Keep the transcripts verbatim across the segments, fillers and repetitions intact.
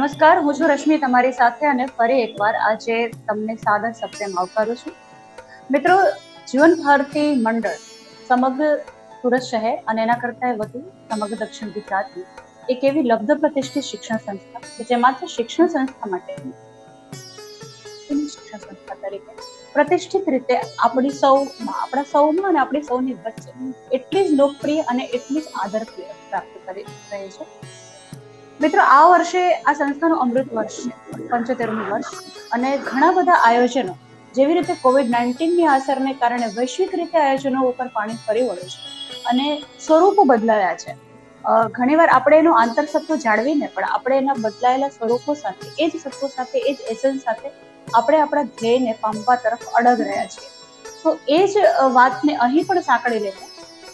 નમસ્કાર, હું છું રશ્મિ તમારી સાથે અને ફરી એકવાર આજે તમને સાદર સપ્રેમ આવકારું છું. મિત્રો, જીવન ભારતી મંડળ સમગ્ર સુરત શહેર અને એના કરતા વધુ સમગ્ર દક્ષિણ ગુજરાતની એક એવી લબ્ધ પ્રતિષ્ઠિત શિક્ષણ સંસ્થા કે જે માત્ર શિક્ષણ સંસ્થા માટે શિક્ષણ સંસ્થા તરીકે પ્રતિષ્ઠિત રીતે આપણી સૌમાં આપણા સૌમાં અને આપણી સૌની વચ્ચે એટલી જ લોકપ્રિય અને એટલી જ આદર પ્રાપ્ત કરી રહી છે. મિત્રો, આ વર્ષે આ સંસ્થાનું અમૃત વર્ષ છે, પંચોતેરમું વર્ષ, અને ઘણા બધા આયોજનો જેવી રીતે કોવિડ નાઇન્ટીન ની અસરને કારણે વૈશ્વિક રીતે આયોજનો ઉપર પાણી ફરી વળ્યું છે અને સ્વરૂપો બદલાયા છે. ઘણીવાર આપણે એનું આંતરસત્વ જાળવીને પણ આપણે એના બદલાયેલા સ્વરૂપો સાથે એ જ સત્વો સાથે એ જ એસેન્સ સાથે આપણે આપણા ધ્યેયને પામવા તરફ અડગ રહ્યા છીએ. તો એ જ વાતને અહીં પણ સાંકળી લઈને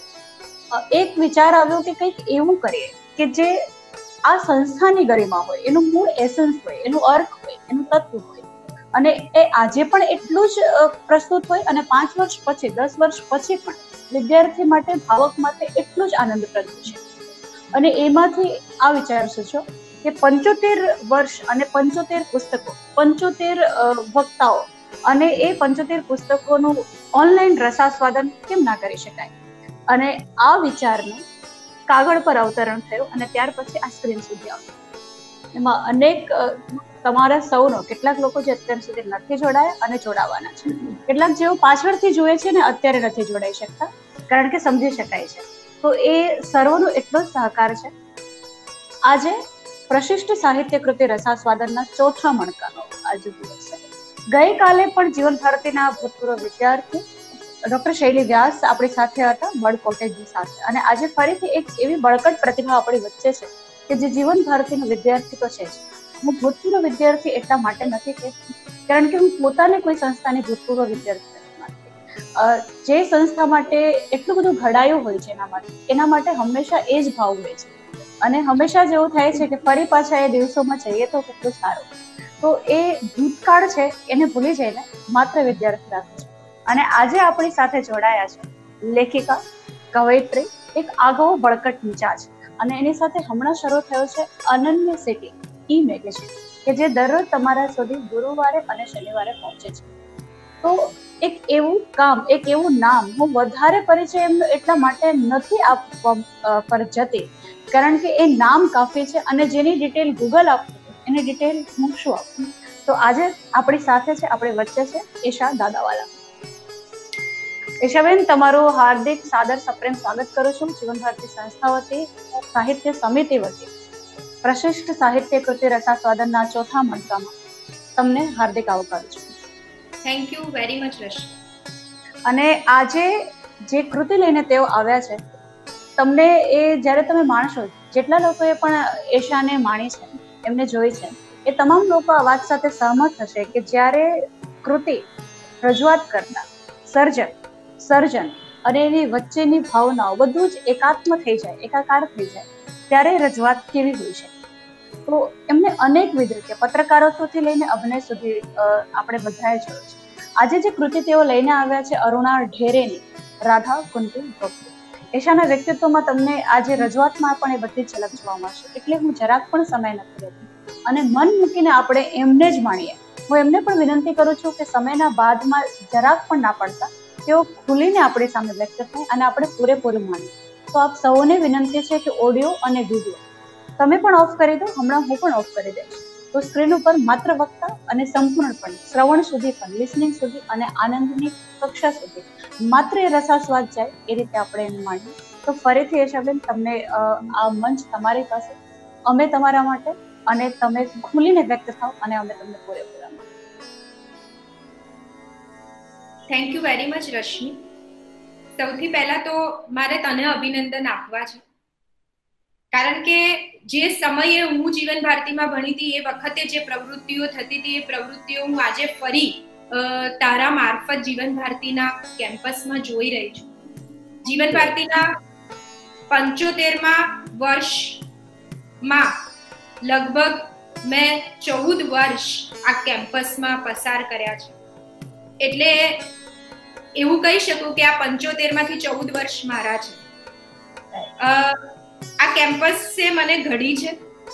એક વિચાર આવ્યો કે કંઈક એવું કરીએ કે જે આ સંસ્થાની ગરિમા હોય, એનું મૂળ એસેન્સ હોય, એનું અર્થ હોય, એનું તત્વ હોય અને એ આજે પણ એટલું જ પ્રસ્તુત હોય અને પાંચ વર્ષ પછી, દસ વર્ષ પછી પણ વિદ્યાર્થી માટે, ભાવક માટે એટલું જ આનંદપ્રદ છે. અને એમાંથી આ વિચાર સોચો કે પંચોતેર વર્ષ અને પંચોતેર પુસ્તકો, પંચોતેર વક્તાઓ અને એ પંચોતેર પુસ્તકોનું ઓનલાઈન રસાસ્વાદન કેમ ના કરી શકાય? અને આ વિચારનું કાગળ પર અવતરણ થયું અને ત્યાર પછી આ સ્ક્રીન સુધી આવ્યું. એમાં અનેક તમારા સૌનો, કેટલાક લોકો જે અત્યાર સુધી નથી જોડાયા અને જોડાવાના છે, કેટલાક જેઓ પાછળથી જુએ છે ને અત્યારે નથી જોડાઈ શકતા કારણ કે સમજી શકાય છે. તો એ સર્વનો એટલો જ સહકાર છે. આજે પ્રશિષ્ટ સાહિત્ય કૃતિ રસાસ્વાદનના ચોથા મણકાનો આજે દિવસ છે. ગઈકાલે પણ જીવન ભારતીના ભૂતપૂર્વ વિદ્યાર્થી ડોક્ટર શૈલી વ્યાસ આપણી સાથે હતા, બળ કોટેજની સાથે, અને આજે ફરીથી એક એવી બળકટ પ્રતિભા આપણી વચ્ચે છે કે જે જીવન ભારતીનો વિદ્યાર્થી તો છે જ. હું ભૂતપૂર્વ વિદ્યાર્થી એટલા માટે નથી કહેતી કારણ કે હું પોતાને કોઈ સંસ્થાની ભૂતપૂર્વ વિદ્યાર્થી નથી માનતી. જે સંસ્થા માટે એટલું બધું ઘડાયું હોય છે એના માટે એના માટે હંમેશા એ જ ભાવ હોય છે અને હંમેશા જ એવું થાય છે કે ફરી પાછા એ દિવસોમાં જઈએ તો કેટલું સારું. તો એ ભૂતકાળ છે એને ભૂલી જઈને માત્ર વિદ્યાર્થી રાખે છે. અને આજે આપણી સાથે જોડાયા છે લેખિકા, કવયિત્રી, એક આગવો બળકટ મિજાજ, અને એની સાથે હમણાં શરૂ થયો છે અનન્ય સિટી ઈ મેગેઝિન કે જે દરરોજ તમારા સુધી ગુરુવારે અને શનિવારે પહોંચે છે. તો એક એવું કામ, એક એવું નામ હું વધારે પરિચય એમનો એટલા માટે નથી આપવા પર જતી કારણ કે એ નામ કાફી છે અને જેની ડિટેલ ગૂગલ આપતું એની ડિટેલ હું શું આપું. તો આજે આપણી સાથે છે, આપણી વચ્ચે છે ઈશા દાદાવાલા. ઈશાબેન, તમારું હાર્દિક સાદર સપ્રેમ સ્વાગત કરું છું જીવન ભારતી સંસ્થા વતી, સાહિત્ય સમિતિ વતી પ્રશિષ્ટ સાહિત્ય કૃતિ રસાસ્વાદનના ચોથા મણકામાં તમને હાર્દિક આવકારું છું. થેન્ક યુ વેરી મચ રશ. અને આજે જે કૃતિ લઈને તેઓ આવ્યા છે, તમને એ જ્યારે તમે માણશો, જેટલા લોકોએ પણ ઈશાને માણી છે, એમને જોઈ છે, એ તમામ લોકો આ વાત સાથે સહમત થશે કે જ્યારે કૃતિ રજૂઆત કરતા સર્જક, સર્જન અને એની વચ્ચેની ભાવનાઓ બધું જ એકાત્મ થઈ જાય, એકાકાર થઈ જાય, ત્યારે રજૂઆત કેવી હોય છે. તો એમને અનેકવિધ રીતે પત્રકારત્વથી લઈને અભિનય સુધી આપણે બધાએ જોયું છે. આજે જે કૃતિ તેઓ લઈને આવ્યા છે અરુણા ઢેરેની રાધા કુંતી ભક્તિ. ઈશાના વ્યક્તિત્વમાં તમને આજે રજૂઆતમાં પણ એ બધી ઝલક જોવા મળશે. એટલે હું જરાક પણ સમય નથી લેતી અને મન મૂકીને આપણે એમને જ માણીએ. હું એમને પણ વિનંતી કરું છું કે સમયના બાદમાં જરાક પણ ના પડતા તેઓ ખુલીને આપણી સામે વ્યક્ત થાય અને આપણે પૂરેપૂરું માનીએ. તો આપ સૌને વિનંતી છે કે ઓડિયો અને વિડીયો તમે પણ ઓફ કરી દો, હમણાં હું પણ ઓફ કરી દઈશ. તો સ્ક્રીન ઉપર માત્ર વક્તા અને સંપૂર્ણપણે શ્રવણ સુધી પણ, લિસનિંગ સુધી અને આનંદની કક્ષા સુધી માત્ર એ રસાસ્વાદ જાય એ રીતે આપણે એને માણીએ. તો ફરીથી ઈશાબેન, તમને આ મંચ તમારી પાસે, અમે તમારા માટે, અને તમે ખુલીને વ્યક્ત થાવ અને અમે તમને પૂરેપૂરા મળીએ. Thank you very much Rashmi. સૌથી પહેલા તો મારે તને અભિનંદન આપવા છે કારણ કે જે સમયે હું જીવન ભારતીમાં ભણી હતી એ વખતે જે પ્રવૃત્તિઓ થતી હતી એ પ્રવૃત્તિઓ હું આજે ફરી તારા મારફત જીવન ભારતીના કેમ્પસમાં જોઈ રહી છું. જીવન ભારતીના પંચોતેરમાં વર્ષમાં લગભગ મેં ચૌદ વર્ષ આ કેમ્પસમાં પસાર કર્યા છે. એટલે એવું કહી શકું કે આ પંચોતેર માંથી ચૌદ વર્ષ મારા છે. આ કેમ્પસે મને ઘડી છે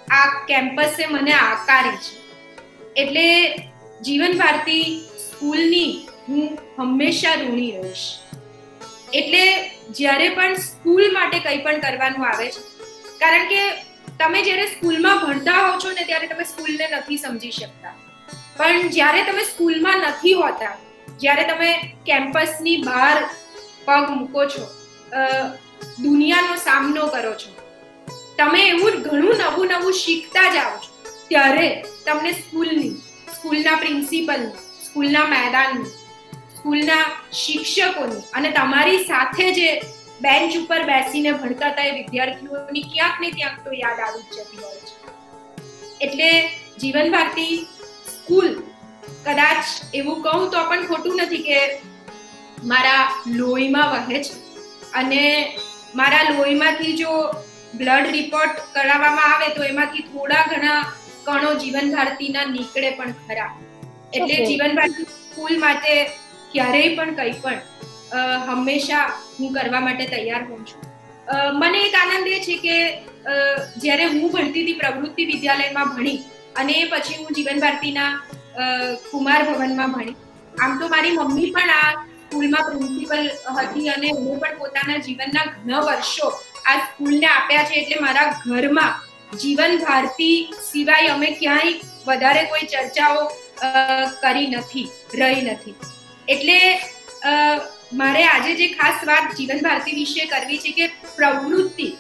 આ કેમ્પસે મને આકારી છે. એટલે જીવન ભારતી સ્કૂલની હું હંમેશા ઋણી રહીશ. એટલે જ્યારે પણ સ્કૂલ માટે કંઈ પણ કરવાનું આવે છે, કારણ કે તમે જ્યારે સ્કૂલમાં ભણતા હો છો ને ત્યારે તમે સ્કૂલને નથી સમજી શકતા, પણ જ્યારે તમે સ્કૂલમાં નથી હોતા, જ્યારે તમે કેમ્પસની બહાર પગ મૂકો છો, દુનિયાનો સામનો કરો છો, તમે એવું ઘણું નવું નવું શીખતા જાઓ છો, ત્યારે તમને સ્કૂલની, સ્કૂલના પ્રિન્સિપલની, સ્કૂલના મેદાનની, સ્કૂલના શિક્ષકોની અને તમારી સાથે જે બેન્ચ ઉપર બેસીને ભણતા હતા એ વિદ્યાર્થીઓની ક્યાંક ને ક્યાંક તો યાદ આવી જ જતી હોય છે. એટલે જીવન ભારતી સ્કૂલ કદાચ એવું કહું તો પણ ખોટું નથી કે મારા લોહીમાં વહે છે, અને મારા લોહીમાંથી જો બ્લડ રિપોર્ટ કરાવવામાં આવે તો એમાંથી થોડા ઘણા કણો જીવન ભારતીના નીકળે પણ ખરા. એટલે જીવન ભારતી સ્કૂલ માટે ક્યારેય પણ કંઈ પણ હંમેશા હું કરવા માટે તૈયાર હોઉં છું. મને એક આનંદ એ છે કે જ્યારે હું ભણતી હતી પ્રવૃત્તિ વિદ્યાલયમાં ભણી અને એ પછી હું જીવન ભારતીના કુમાર ભવનમાં ભણી. આમ તો મારી મમ્મી પણ આ સ્કૂલમાં પ્રિન્સિપલ હતી અને હું પણ પોતાના જીવનના ઘણા વર્ષો આ સ્કૂલને આપ્યા છે. એટલે મારા ઘરમાં જીવન ભારતી સિવાય અમે ક્યાંય વધારે કોઈ ચર્ચાઓ કરી નથી, રહી નથી. એટલે મારે આજે જે ખાસ વાત જીવન ભારતી વિશે કરવી છે કે પ્રવૃત્તિ,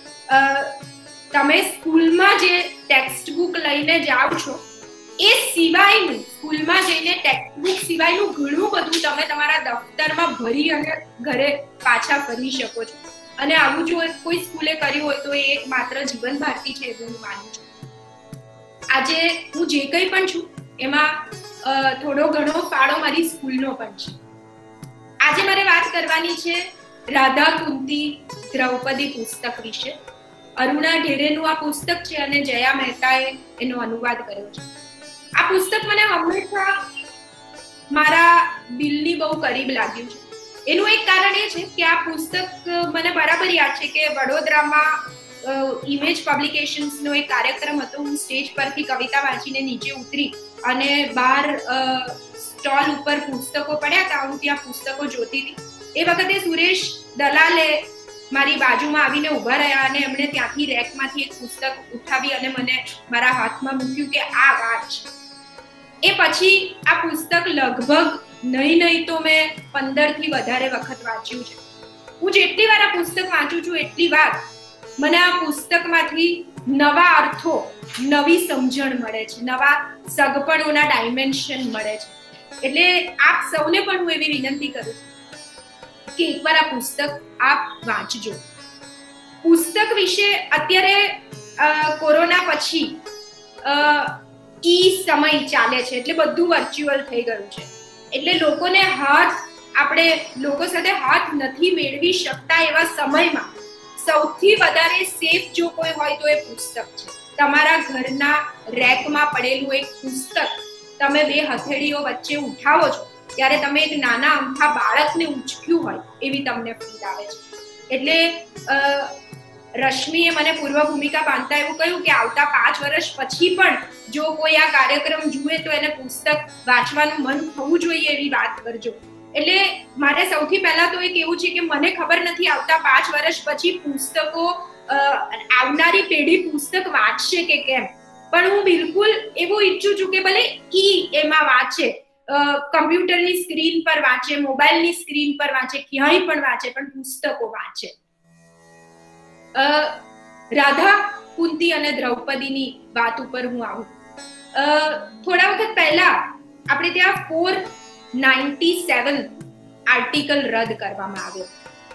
તમે સ્કૂલમાં જે ટેક્સ્ટ બુક લઈને જાઓ છો એ સિવાયનું, સ્કૂલમાં જઈને ટેક્સ્ટ બુક સિવાયનું ઘણું બધું તમે તમારા દફતરમાં ભરી અને ઘરે પાછા ફરી શકો છો. અને આવું જો કોઈ સ્કૂલે કર્યું હોય તો એ એક માત્ર જીવન ભારતી છે એવું હું માનું છું. આજે હું જે કંઈ પણ છું એમાં થોડો ઘણો ફાળો મારી સ્કૂલનો પણ છે. આજે મારે વાત કરવાની છે રાધા કુંતી દ્રૌપદી પુસ્તક વિશે. અરુણા ઢેરેનું આ પુસ્તક છે અને જયા મહેતાએ એનો અનુવાદ કર્યો છે. આ પુસ્તક મને હંમેશા મારા દિલની બહુ કરીબ લાગ્યું છે. એનું એક કારણ એ છે કે આ પુસ્તક મને બરાબર યાદ છે કે વડોદરામાં ઇમેજ પબ્લિકેશન્સનો એક કાર્યક્રમ હતો. હું સ્ટેજ પરથી કવિતા વાંચીને નીચે ઉતરી અને બહાર સ્ટોલ ઉપર પુસ્તકો પડ્યા હતા, હું ત્યાં પુસ્તકો જોતી હતી. એ વખતે સુરેશ દલાલે મારી બાજુમાં આવીને ઉભા રહ્યા અને એમણે ત્યાંથી રેકમાંથી એક પુસ્તક ઉઠાવી અને મને મારા હાથમાં મૂક્યું કે આ વાંચ. એ પછી આ પુસ્તક લગભગ નહીં નહીં તો મેં પંદર થી વધારે વખત વાંચ્યું છે. હું જેટલી વાર આ પુસ્તક વાંચું છું એટલી વાર મને આ પુસ્તકમાંથી નવા અર્થો, નવી સમજણ મળે છે, નવા સગપણોના ડાયમેન્શન મળે છે. એટલે આપ સૌને પણ હું એવી વિનંતી કરું છું કે એકવાર આ પુસ્તક આપ વાંચજો. પુસ્તક વિશે અત્યારે કોરોના પછી ઈ સમય ચાલે છે એટલે બધું વર્ચ્યુઅલ થઈ ગયું છે. એટલે લોકોને હાથ, આપણે લોકો સાથે હાથ નથી મેળવી શકતા એવા સમયમાં સૌથી વધારે સેફ જો કોઈ હોય તો એ પુસ્તક છે. તમારા ઘરના રેકમાં પડેલું એક પુસ્તક તમે બે હથેળીઓ વચ્ચે ઉઠાવો છો ત્યારે તમે એક નાના અમથા બાળકને ઉંચક્યું હોય એવી તમને ફીલ આવે છે. એટલે રશ્મિએ મને પૂર્વ ભૂમિકા બાંધતા એવું કહ્યું કે આવતા પાંચ વર્ષ પછી પણ જો કોઈ આ કાર્યક્રમ જુએ તો એને પુસ્તક વાંચવાનું મન થવું જોઈએ એવી વાત કરજો. એટલે મારે સૌથી પહેલા તો એ કેવું છે કે મને ખબર નથી આવતા પાંચ વર્ષ પછી પુસ્તકો, આવનારી પેઢી પુસ્તક વાંચશે કે કેમ, પણ હું બિલકુલ એવું ઈચ્છું છું કે ભલે ઈ એમાં વાંચે, કમ્પ્યુટરની સ્ક્રીન પર વાંચે, મોબાઈલની સ્ક્રીન પર વાંચે, ક્યાંય પણ વાંચે, પણ પુસ્તકો વાંચે. રાધા કુંતી અને દ્રૌપદીની વાત ઉપર હું આવું. થોડા વખત પહેલા આપણે ત્યાં ફોર નાઇન્ટી સેવન આર્ટિકલ રદ કરવામાં આવ્યો.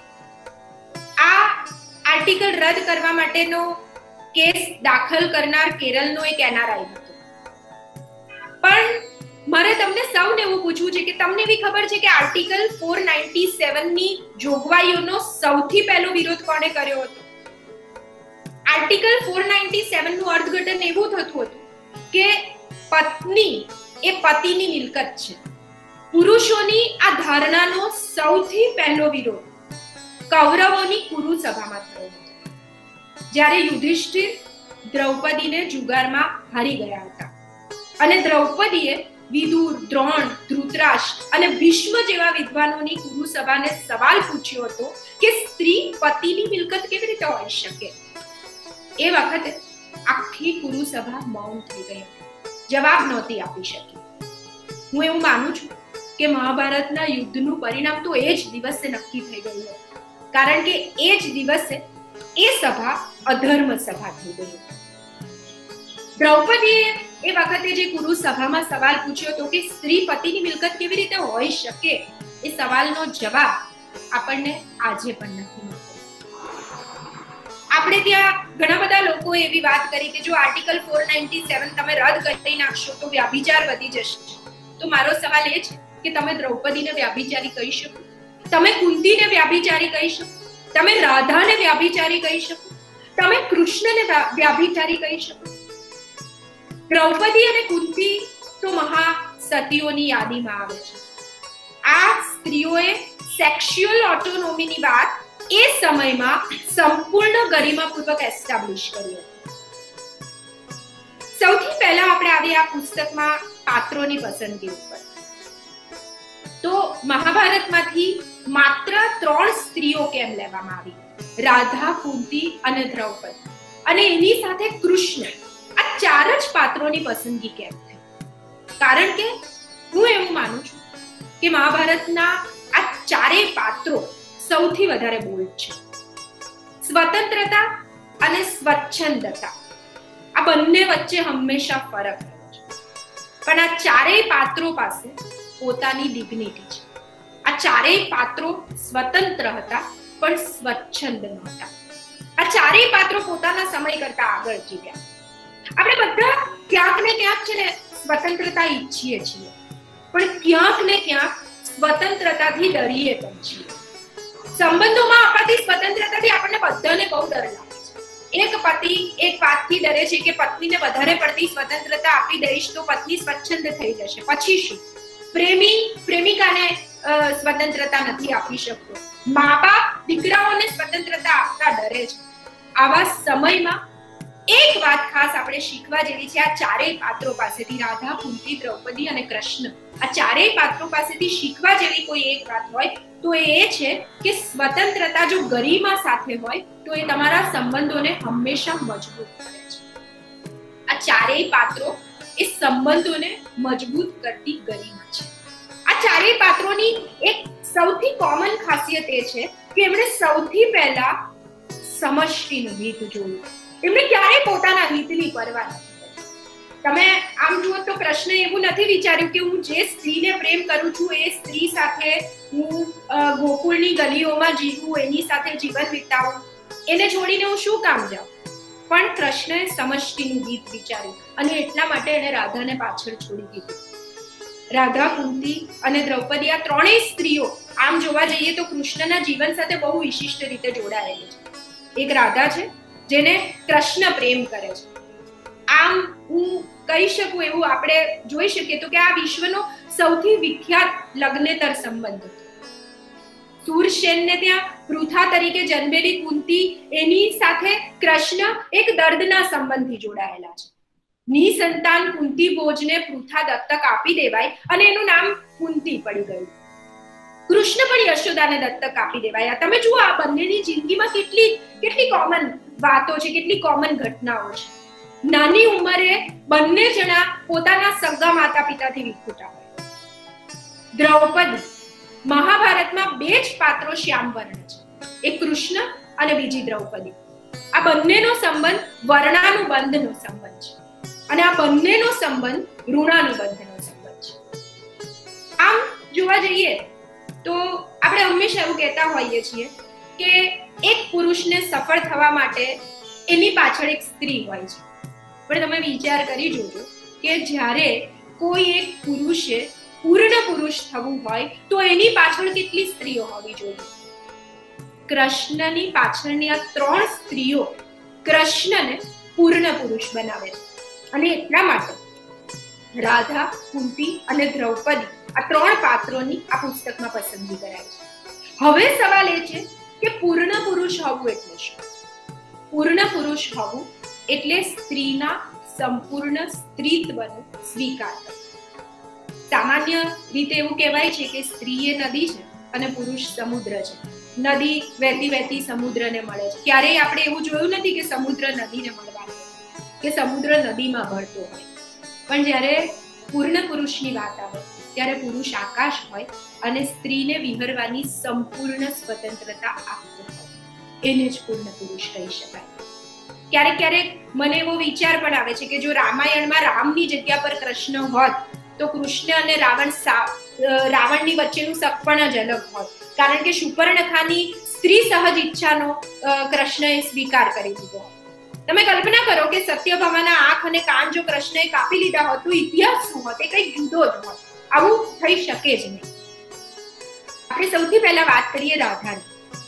આ આર્ટિકલ રદ કરવા માટેનો કેસ દાખલ કરનાર કેરળનો એક એનઆરઆઈ હતો. પણ મારે તમને સૌને એવું પૂછવું છે કે તમને એવી ખબર છે કે આર્ટિકલ ફોર નાઇન્ટી સેવન ની જોગવાઈઓનો સૌથી પહેલો વિરોધ કોણે કર્યો હતો? આર્ટિકલ ફોર નાઇન્ટી સેવન નું અર્થઘટન એવું થતું હતું કે પત્ની એ પતિની મિલકત છે. પુરુષોની આ ધારણાનો સૌથી પહેલો વિરોધ કૌરવોની કુરુ સભામાં થયો હતો. જ્યારે યુધિષ્ઠિર દ્રૌપદીને જુગારમાં હારી ગયા હતા અને દ્રૌપદીએ વિદુર, દ્રોણ, ધૃતરાષ્ટ્ર અને ભીષ્મ જેવા વિદ્વાનોની કુરુ સભાને સવાલ પૂછ્યો હતો કે સ્ત્રી પતિની મિલકત કેવી રીતે હોઈ શકે. એ વખતે આખી કુરુ સભા મૌન થઈ ગઈ, જવાબ નહોતી આપી શકી. હું એવું માનું છું કે મહાભારતના યુદ્ધનું પરિણામ તો એ જ દિવસે નક્કી થઈ ગયું હતું, કારણ કે એ જ દિવસે એ સભા અધર્મ સભા થઈ ગઈ. દ્રૌપદીએ એ વખતે જે કુરુ સભામાં સવાલ પૂછ્યો હતો કે સ્ત્રી પતિની મિલકત કેવી રીતે હોઈ શકે, એ સવાલનો જવાબ આપણને આજે પણ નથી મળતો. આપણે ત્યાં ઘણા બધા લોકો એવી વાત કરી કે જો આર્ટિકલ ચારસો સત્તાનવે તમે રદ કરી નાખશો તો વ્યાભિચાર વધી જશે. તો મારો સવાલ એ છે કે તમે દ્રૌપદીને વ્યાભિચારી કહી શકો? તમે કુંતીને વ્યાભિચારી કહી શકો? તમે રાધાને વ્યાભિચારી કહી શકો? તમે કૃષ્ણને વ્યાભિચારી કહી શકો? દ્રૌપદી અને કુંતી તો મહા સતીઓની યાદીમાં આવે છે. આ સ્ત્રીઓએ સેક્સ્યુઅલ ઓટોનોમીની વાત એ સમયમાં સંપૂર્ણ ગરિમાપૂર્વક એસ્ટાબ્લિશ કરી હતી. સૌથી પહેલા આપણે આવી આ પુસ્તકમાં પાત્રોની પસંદગી ઉપર. તો મહાભારતમાંથી માત્ર ત્રણ સ્ત્રીઓ કેમ લેવામાં આવી? રાધા, કુંતી અને દ્રૌપદી, અને એની સાથે કૃષ્ણ. આ ચાર જ પાત્રોની પસંદગી કેમ થઈ? કારણ કે હું એવું માનું છું કે મહાભારતના આ ચારેય પાત્રો સૌથી વધારે બોલ્ડ છે. સ્વતંત્રતા અને સ્વચ્છંદતા, આ બંને વચ્ચે હંમેશા ફરક રહ્યો છે. પણ આ ચારેય પાત્રો પાસે પોતાની ડિગ્નિટી છે. આ ચારેય પાત્રો સ્વતંત્ર હતા પણ સ્વચ્છંદ નહોતા. આ ચારેય પાત્રો પોતાના સમય કરતા આગળ જીવ્યા. આપણે બધા ક્યાંક ને ક્યાંક છે ને સ્વતંત્રતા ઈચ્છીએ છીએ, પણ ક્યાંક ને ક્યાંક સ્વતંત્રતાથી ડરીએ પણ છીએ. સંબંધોમાં અપાતી સ્વતંત્રતાથી આપણને બધાને બહુ ડર લાગે છે. એક પતિ એક વાતથી ડરે છે કે પત્નીને વધારે પડતી સ્વતંત્રતા આપી દઈશ તો પત્ની સ્વચ્છંદ થઈ જશે, પછી શું? પ્રેમી પ્રેમિકાને સ્વતંત્રતા નથી આપી શકતો. મા બાપ દીકરાઓને સ્વતંત્રતા આપતા ડરે છે. આવા સમયમાં એક વાત ખાસ આપણે શીખવા જેવી છે આ ચારેય પાત્રો પાસેથી, રાધા, કુંતી, દ્રૌપદી અને કૃષ્ણ. આ ચારેય પાત્રો પાસેથી શીખવા જેવી કોઈ એક વાત હોય તો એ છે કે સ્વતંત્રતા જો ગરિમા સાથે હોય તો એ તમારા સંબંધોને હંમેશા મજબૂત કરે છે. આ ચારેય પાત્રો એ સંબંધોને મજબૂત કરતી ગરિમા છે. આ ચારેય પાત્રોની એક સૌથી કોમન ખાસિયત એ છે કે એમણે સૌથી પહેલા સમષ્ટિનું હિત જોયું. એમણે ક્યારેય પોતાના હિતની પરવા નથી કરી. તમે આમ જુઓ તો કૃષ્ણએ એવું નથી વિચાર્યું કે હું જે સ્ત્રીને પ્રેમ કરું છું એ સ્ત્રી સાથે હું ગોકુળની ગલીઓમાં જીવું, એની સાથે જીવન વિતાવું, એને છોડીને હું શું કામ જાઉં? પણ કૃષ્ણએ સમષ્ટિનું હિત વિચાર્યું અને એટલા માટે એને રાધાને પાછળ છોડી દીધી. રાધા, કુંતી અને દ્રૌપદી આ ત્રણેય સ્ત્રીઓ આમ જોવા જઈએ તો કૃષ્ણના જીવન સાથે બહુ વિશિષ્ટ રીતે જોડાયેલી છે. એક રાધા છે જેને કૃષ્ણ પ્રેમ કરે છે. આમ હું કહી શકું એવું આપણે જોઈ શકીએ તો કે આ વિશ્વનો સૌથી વિખ્યાત લગ્નેતર સંબંધ હતો. શૂરસેનને ત્યાં પૃથા તરીકે જન્મેલી કુંતી, એની સાથે કૃષ્ણ એક દર્દના સંબંધથી જોડાયેલા છે. નિસંતાન કુંતી ભોજને પૃથા દત્તક આપી દેવાય અને એનું નામ કુંતી પડી ગયું. કૃષ્ણ પણ યશોદાને દત્તક આપી દેવાયા. તમે જુઓ આ બંનેની જિંદગીમાં કેટલી કેટલી કોમન વાતો છે, કેટલી કોમન ઘટનાઓ છે. નાની ઉંમરે બંને જણા પોતાના સગા માતા પિતાથી વિખૂટા હોય. દ્રૌપદી, મહાભારતમાં બે જ પાત્રો શ્યામવર્ણ છે, એક કૃષ્ણ અને બીજી દ્રૌપદી. આ બંનેનો સંબંધ વર્ણાનુબંધનો સંબંધ છે અને આ બંનેનો સંબંધ ઋણાનુબંધનો સંબંધ છે. આમ જોવા જઈએ તો આપણે હંમેશા એવું કહેતા હોઈએ છીએ કે એક પુરુષને સફળ થવા માટે એની પાછળ એક સ્ત્રી હોય છે. પણ તમે વિચાર કરી જોજો કે જ્યારે કોઈ એક પુરુષે પૂર્ણ પુરુષ થવું હોય તો એની પાછળ કેટલી સ્ત્રીઓ હોવી જોઈએ? કૃષ્ણની પાછળની આ ત્રણ સ્ત્રીઓ કૃષ્ણને પૂર્ણ પુરુષ બનાવે છે અને એટલા માટે રાધા, કુંતી અને દ્રૌપદી આ ત્રણ પાત્રોની આ પુસ્તકમાં પસંદગી કરાય છે. હવે સવાલ એ છે કે પૂર્ણ પુરુષ હોવું એટલે શું? પૂર્ણ પુરુષ હોવું એટલે સ્ત્રીના સંપૂર્ણ સ્ત્રીત્વનો સ્વીકાર કરવો. સામાન્ય રીતે એવું કહેવાય છે કે સ્ત્રી એ નદી છે અને પુરુષ સમુદ્ર છે. નદી વહેતી વહેતી સમુદ્રને મળે છે. ક્યારેય આપણે એવું જોયું નથી કે સમુદ્ર નદીને મળવાનું કે સમુદ્ર નદીમાં ભળતો હોય. પણ જ્યારે પૂર્ણ પુરુષની વાત આવે ત્યારે પુરુષ આકાશ હોય અને સ્ત્રીને વિહરવાની સંપૂર્ણ સ્વતંત્રતા આપતો હોય. એને જ પૂર્ણ પુરુષ કહી શકાય. ક્યારેક ક્યારેક મને એવો વિચાર પણ આવે છે કે જો રામાયણમાં રામની જગ્યા પર કૃષ્ણ હોત તો કૃષ્ણ અને રાવણ રાવણની વચ્ચેનું સગપણ જ અલગ હોત. કારણ કે શુપર્ણખાની સ્ત્રી સહજ ઈચ્છાનો કૃષ્ણએ સ્વીકાર કરી દીધો. તમે કલ્પના કરો કે સત્યભામાના આંખ અને કાન જો કૃષ્ણએ કાપી લીધા હોત તો ઇતિહાસ શું હોત? એ કંઈક જુદો જ હોત. આવું થઈ શકે જ નહીં. આપણે સૌથી પહેલા વાત કરીએ રાધાની.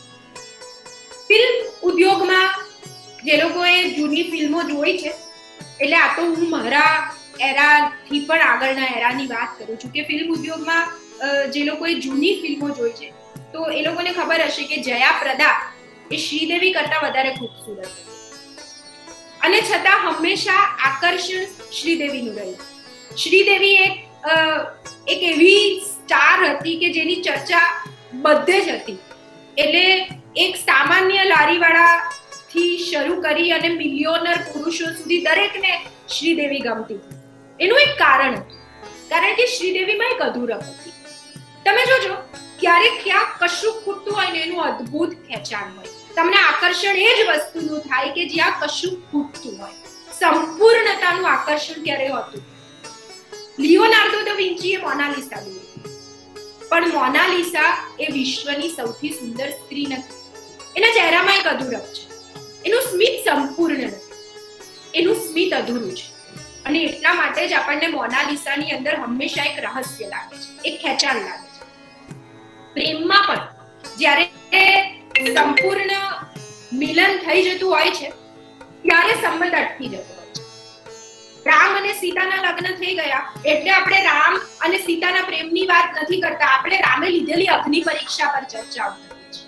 ફિલ્મ ઉદ્યોગમાં જે લોકોએ જૂની ફિલ્મો જોઈ છે, એટલે આ તો હું મારા એરાથી પણ આગળના એરાની વાત કરું છું કે ફિલ્મ ઉદ્યોગમાં જે લોકોએ જૂની ફિલ્મો જોઈ છે તો એ લોકોને ખબર હશે કે જયા પ્રદા એ શ્રીદેવી કરતા વધારે ખૂબસૂરત હતી અને છતાં હંમેશા આકર્ષણ શ્રીદેવીનું રહ્યું. શ્રીદેવી એક એક એવી સ્ટાર હતી કે જેની ચર્ચા બધે જ હતી. એટલે એક સામાન્ય લારીવાળા થી શરૂ કરી અને મિલિયોનર પુરુષો સુધી દરેકને શ્રીદેવી ગમતી. એનું એક કારણ હતું, કારણ કે શ્રીદેવીમાં એક અધૂરપ હતી. તમે જોજો ક્યારેક ક્યાંક કશું ખૂટતું હોય ને એનું અદ્ભુત ખેંચાણ હોય. તમને આકર્ષણ એ જ વસ્તુનું થાય કે જ્યાં કશું ખૂટતું હોય. સંપૂર્ણતાનું આકર્ષણ ક્યારે હતું? લિયોનાર્ડો દ વિન્ચીએ મોનાલિસા દોરી, પણ મોનાલિસા એ વિશ્વની સૌથી સુંદર સ્ત્રી નથી. એના ચહેરામાં એક અધૂરપ છે. એનું સ્મિત સંપૂર્ણ નથી, એનું સ્મિત અધૂરું છે. અને એટલા માટે જ આપણને મોનાલિસાની અંદર હંમેશા એક રહસ્ય લાગે છે, એક ખેંચાણ લાગે છે. પ્રેમમાં પણ જ્યારે સંપૂર્ણ મિલન થઈ જતું હોય છે ત્યારે સંબંધ અટકી જતો હોય છે. રામ અને સીતાના લગ્ન થઈ ગયા એટલે આપણે રામ અને સીતાના પ્રેમની વાત નથી કરતા, આપણે રામે લીધેલી અગ્નિ પરીક્ષા પર ચર્ચા કરીએ છીએ.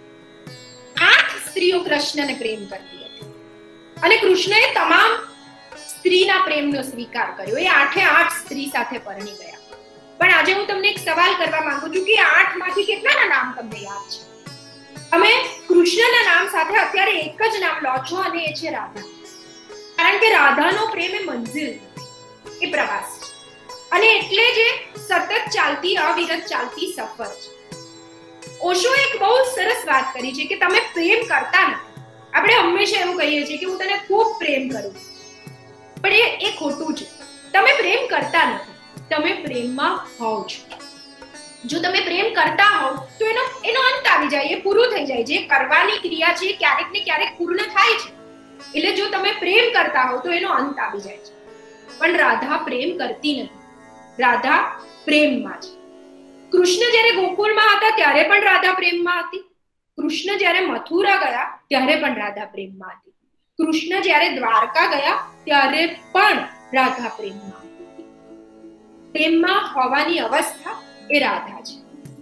આઠ સ્ત્રીઓ કૃષ્ણને પ્રેમ કરતી હતી અને કૃષ્ણએ તમામ સ્ત્રીના પ્રેમનો સ્વીકાર કર્યો. એ આઠે આઠ સ્ત્રી સાથે પરણી ગયા. પણ આજે હું તમને એક સવાલ કરવા માંગુ છું કે આઠ માંથી કેટલાના નામ તમને યાદ છે? તમે કૃષ્ણના નામ સાથે અત્યારે એક જ નામ લો છો અને એ છે રાધા. કારણ કે રાધાનો પ્રેમ એ મંઝિલ નથી, એ પ્રવાસ છે અને એટલે જ સતત ચાલતી અવિરત ચાલતી સફર છે. ઓશોએ એક બહુ સરસ વાત કરી છે કે તમે પ્રેમ કરતા નથી. આપણે હંમેશા એવું કહીએ છીએ કે હું તને ખૂબ પ્રેમ કરું, પણ એ એ ખોટું છે. તમે પ્રેમ કરતા નથી, તમે પ્રેમમાં હોવ છો. જો તમે પ્રેમ કરતા હોવ તો એનો એનો અંત આવી જાય, એ પૂરું થઈ જાય. જે કરવાની ક્રિયા છે ક્યારેક ને ક્યારેક પૂર્ણ થાય છે. એટલે જો તમે પ્રેમ કરતા હોવ તો એનો અંત આવી જાય છે. પણ રાધા પ્રેમ કરતી નથી, રાધા પ્રેમમાં છે. કૃષ્ણ જ્યારે ગોકુળમાં હતા ત્યારે પણ રાધા પ્રેમમાં હતી. કૃષ્ણ જ્યારે મથુરા ગયા ત્યારે પણ રાધા પ્રેમમાં હતી. કૃષ્ણ જ્યારે દ્વારકા ગયા ત્યારે પણ રાધા પ્રેમમાં હતી. પ્રેમમાં હોવાની અવસ્થા એ રાધા છે.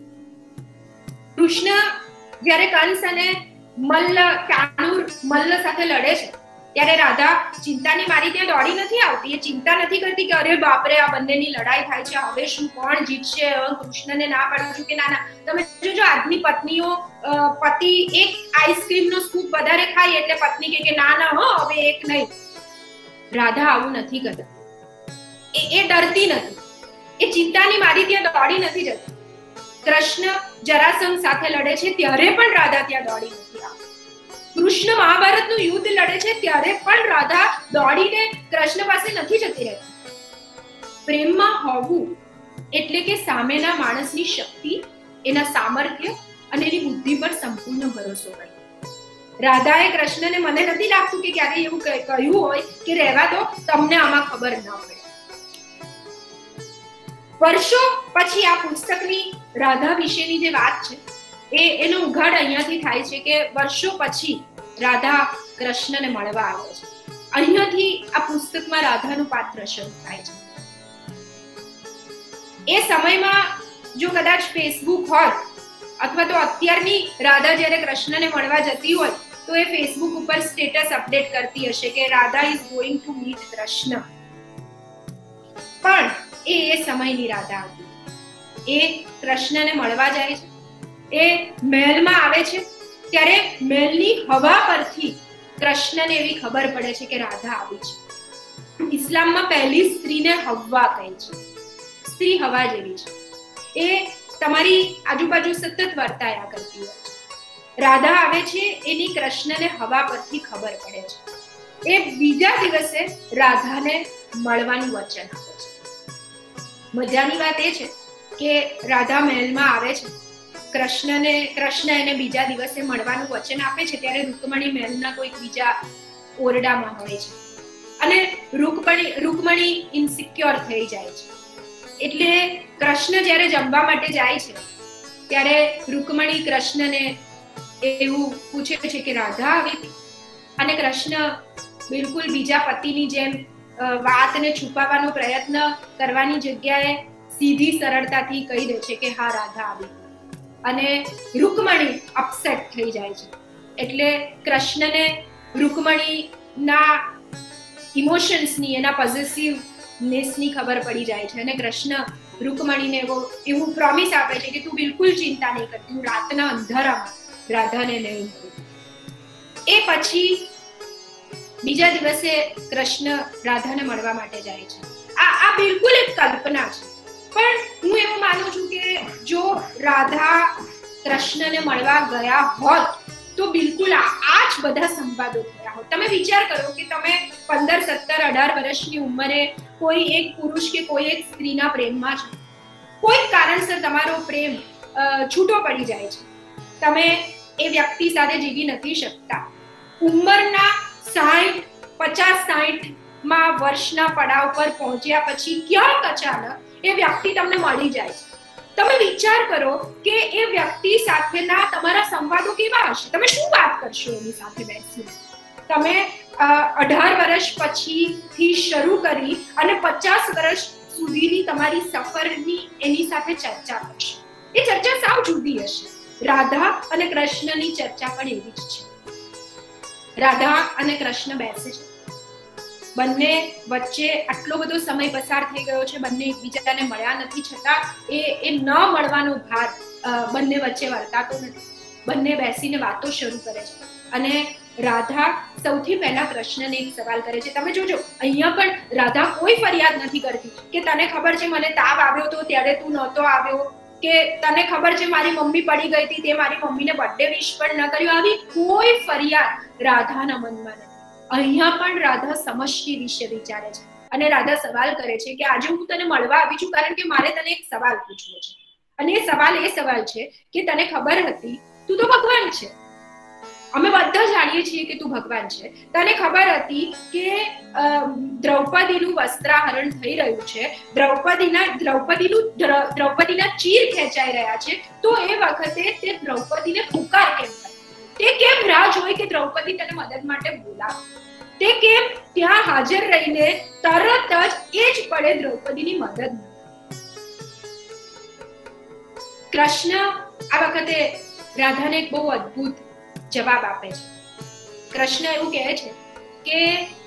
કૃષ્ણ જ્યારે કંસ અને મલ્લ ચાણૂર મલ્લ સાથે લડે છે ત્યારે રાધા ચિંતાની મારી ત્યાં દોડી નથી આવતી. એ ચિંતા નથી કરતી કે અરે બાપરે આ બંનેની લડાઈ થાય છે, હવે શું, કોણ જીતશે? કૃષ્ણને ના પાડું છું કે ના ના. તમે જોજો આજની પત્નીઓ પતિ એક આઈસ્ક્રીમનો સ્કૂપ વધારે ખાય એટલે પત્ની કહે કે ના ના હો હવે એક નહીં. રાધા આવું નથી કરતી. એ એ ડરતી નથી, એ ચિંતાની મારી ત્યાં દોડી નથી જતી. કૃષ્ણ જરાસંઘ સાથે લડે છે ત્યારે પણ રાધા ત્યાં દોડી નથી આવતી. કૃષ્ણ મહાભારતનું યુદ્ધ લડે છે ત્યારે પણ રાધા દોડીને કૃષ્ણ પાસે નથી જતી રહેતી. પ્રેમમાં હોવું એટલે કે સામેના માણસની શક્તિ, એના સામર્થ્ય અને એની બુદ્ધિ પર સંપૂર્ણ ભરોસો કરવો. રાધાએ કૃષ્ણને મને નથી લાગતું કે ક્યારેય એવું કહ્યું હોય કે રહેવા દો, તમને આમાં ખબર ન પડે. વર્ષો પછી આ પુસ્તકની રાધા વિશેની જે વાત છે એ એનો ઉઘાડ અહીંયાથી થાય છે કે વર્ષો પછી રાધા કૃષ્ણને મળવા આવે છે. અહીંયાથી આ પુસ્તકમાં રાધાનું પાત્ર શરૂ થાય છે. એ સમયમાં જો કદાચ ફેસબુક હોત અથવા તો અત્યારની રાધા જ્યારે કૃષ્ણને મળવા જતી હોય તો એ ફેસબુક ઉપર સ્ટેટસ અપડેટ કરતી હશે કે Radha is going to meet Krishna. પણ એ એ સમયની રાધા હતી. એ કૃષ્ણને મળવા જાય છે, એ મહેલમાં આવે છે, ત્યારે મહેલની હવા પરથી કૃષ્ણને એવી ખબર પડે છે કે રાધા આવી છે. ઇસ્લામમાં પહેલી સ્ત્રીને હવ્વા કહે છે. સ્ત્રી હવા જેવી છે, એ તમારી આજુબાજુ સતત વર્તાયા કરતી હોય છે. રાધા આવે છે, એની કૃષ્ણને હવા પરથી ખબર પડે છે. એ બીજા દિવસે રાધાને મળવાનું વચન આપે છે. મજાની વાત એ છે કે રાધા મહેલમાં આવે છે, કૃષ્ણને કૃષ્ણ એને બીજા દિવસે મળવાનું વચન આપે છે, ત્યારે રૂકમણી મહેલના કોઈક બીજા ઓરડામાં હોય છે અને રૂકમણી રૂકમણી ઇન્સિક્યોર થઈ જાય છે. એટલે કૃષ્ણ જ્યારે જમવા માટે જાય છે ત્યારે રૂકમણી કૃષ્ણને એવું પૂછે છે કે રાધા આવી હતી, અને કૃષ્ણ બિલકુલ બીજા પતિની જેમ વાતને છુપાવવાનો પ્રયત્ન કરવાની જગ્યાએ સીધી સરળતાથી કહી દે છે કે હા રાધા આવી. અને રૂકમણી અપસેટ થઈ જાય છે. એટલે કૃષ્ણને રૂકમણીના ઇમોશન્સની, એના પોઝેસિવનેસની ખબર પડી જાય છે અને કૃષ્ણ રૂકમણીને એવો એવું પ્રોમિસ આપે છે કે તું બિલકુલ ચિંતા નહીં કરતી, હું રાતના અંધારામાં રાધાને લઈ કરું. એ પછી બીજા દિવસે કૃષ્ણ રાધાને મળવા માટે જાય છે. આ આ બિલકુલ એક કલ્પના છે, પણ હું એવું માનું છું કે જો રાધા કૃષ્ણને મળવા ગયા હોત તો બિલકુલ આ જ બધા સંવાદો થયા હોત. તમે વિચાર કરો કે તમે પંદર સત્તર અઢાર વર્ષની ઉંમરે કોઈ એક પુરુષ કે કોઈ એક સ્ત્રીના પ્રેમમાં છો. કોઈ કારણસર તમારો પ્રેમ છૂટો પડી જાય છે, તમે એ વ્યક્તિ સાથે જીવી નથી શકતા. ઉંમરના સાઠ પચાસ સાઠ માં વર્ષના પડાવ પર પહોંચ્યા પછી ક્યાંક અચાનક એ વ્યક્તિ તમને મળી જાય છે. તમે વિચાર કરો કે એ વ્યક્તિ સાથેના તમારા સંવાદો કેવા હશે? તમે શું વાત કરશો એની સાથે બેસીને? તમે અઢાર વર્ષ પછી થી શરૂ કરી અને પચાસ વર્ષ સુધીની તમારી સફરની એની સાથે ચર્ચા કરશો. એ ચર્ચા સાવ જુદી હશે. રાધા અને કૃષ્ણની ચર્ચા પણ એવી જ છે. રાધા અને કૃષ્ણ બેસે છે, બંને વચ્ચે આટલો બધો સમય પસાર થઈ ગયો છે, બંને એકબીજાને મળ્યા નથી, છતાં એ એ ન મળવાનો ભાર બંને વચ્ચે વર્તાતો નથી. બંને બેસીને વાતો શરૂ કરે છે અને રાધા સૌથી પહેલા કૃષ્ણને એક સવાલ કરે છે. તમે જોજો, અહીંયા પણ રાધા કોઈ ફરિયાદ નથી કરતી કે તને ખબર છે મને તાવ આવ્યો તો ત્યારે તું નહોતો આવ્યો, કે તને ખબર છે મારી મમ્મી પડી ગઈ હતી તે મારી મમ્મીને બર્થડે વિશ પણ ન કર્યો. આવી કોઈ ફરિયાદ રાધાના મનમાં નથી. અહીંયા પણ રાધા સમષ્ટિ વિશે વિચારે છે અને રાધા સવાલ કરે છે કે આજે હું તને મળવા આવી છું કારણ કે મારે તને એક સવાલ પૂછવો છે. અને એ સવાલ એ સવાલ છે કે તને ખબર હતી તું તો ભગવાન છે, અમે બધા જાણીએ છીએ કે તું ભગવાન છે, તને ખબર હતી કે દ્રૌપદીનું વસ્ત્રાહરણ થઈ રહ્યું છે, દ્રૌપદીના દ્રૌપદીનું દ્રૌપદીના ચીર ખેંચાઈ રહ્યા છે, તો એ વખતે તે દ્રૌપદીને પુકાર કેમ કરી? તે કેમ રાહ જોઈ કે દ્રૌપદી તને મદદ માટે બોલાવે? તે કેમ ત્યાં હાજર રહીને તરત જ એ જ પડે દ્રૌપદીની મદદ? કૃષ્ણ આ વખતે રાધાને એક બહુ અદ્ભુત જવાબ આપે છે. કૃષ્ણ એવું કહે છે કે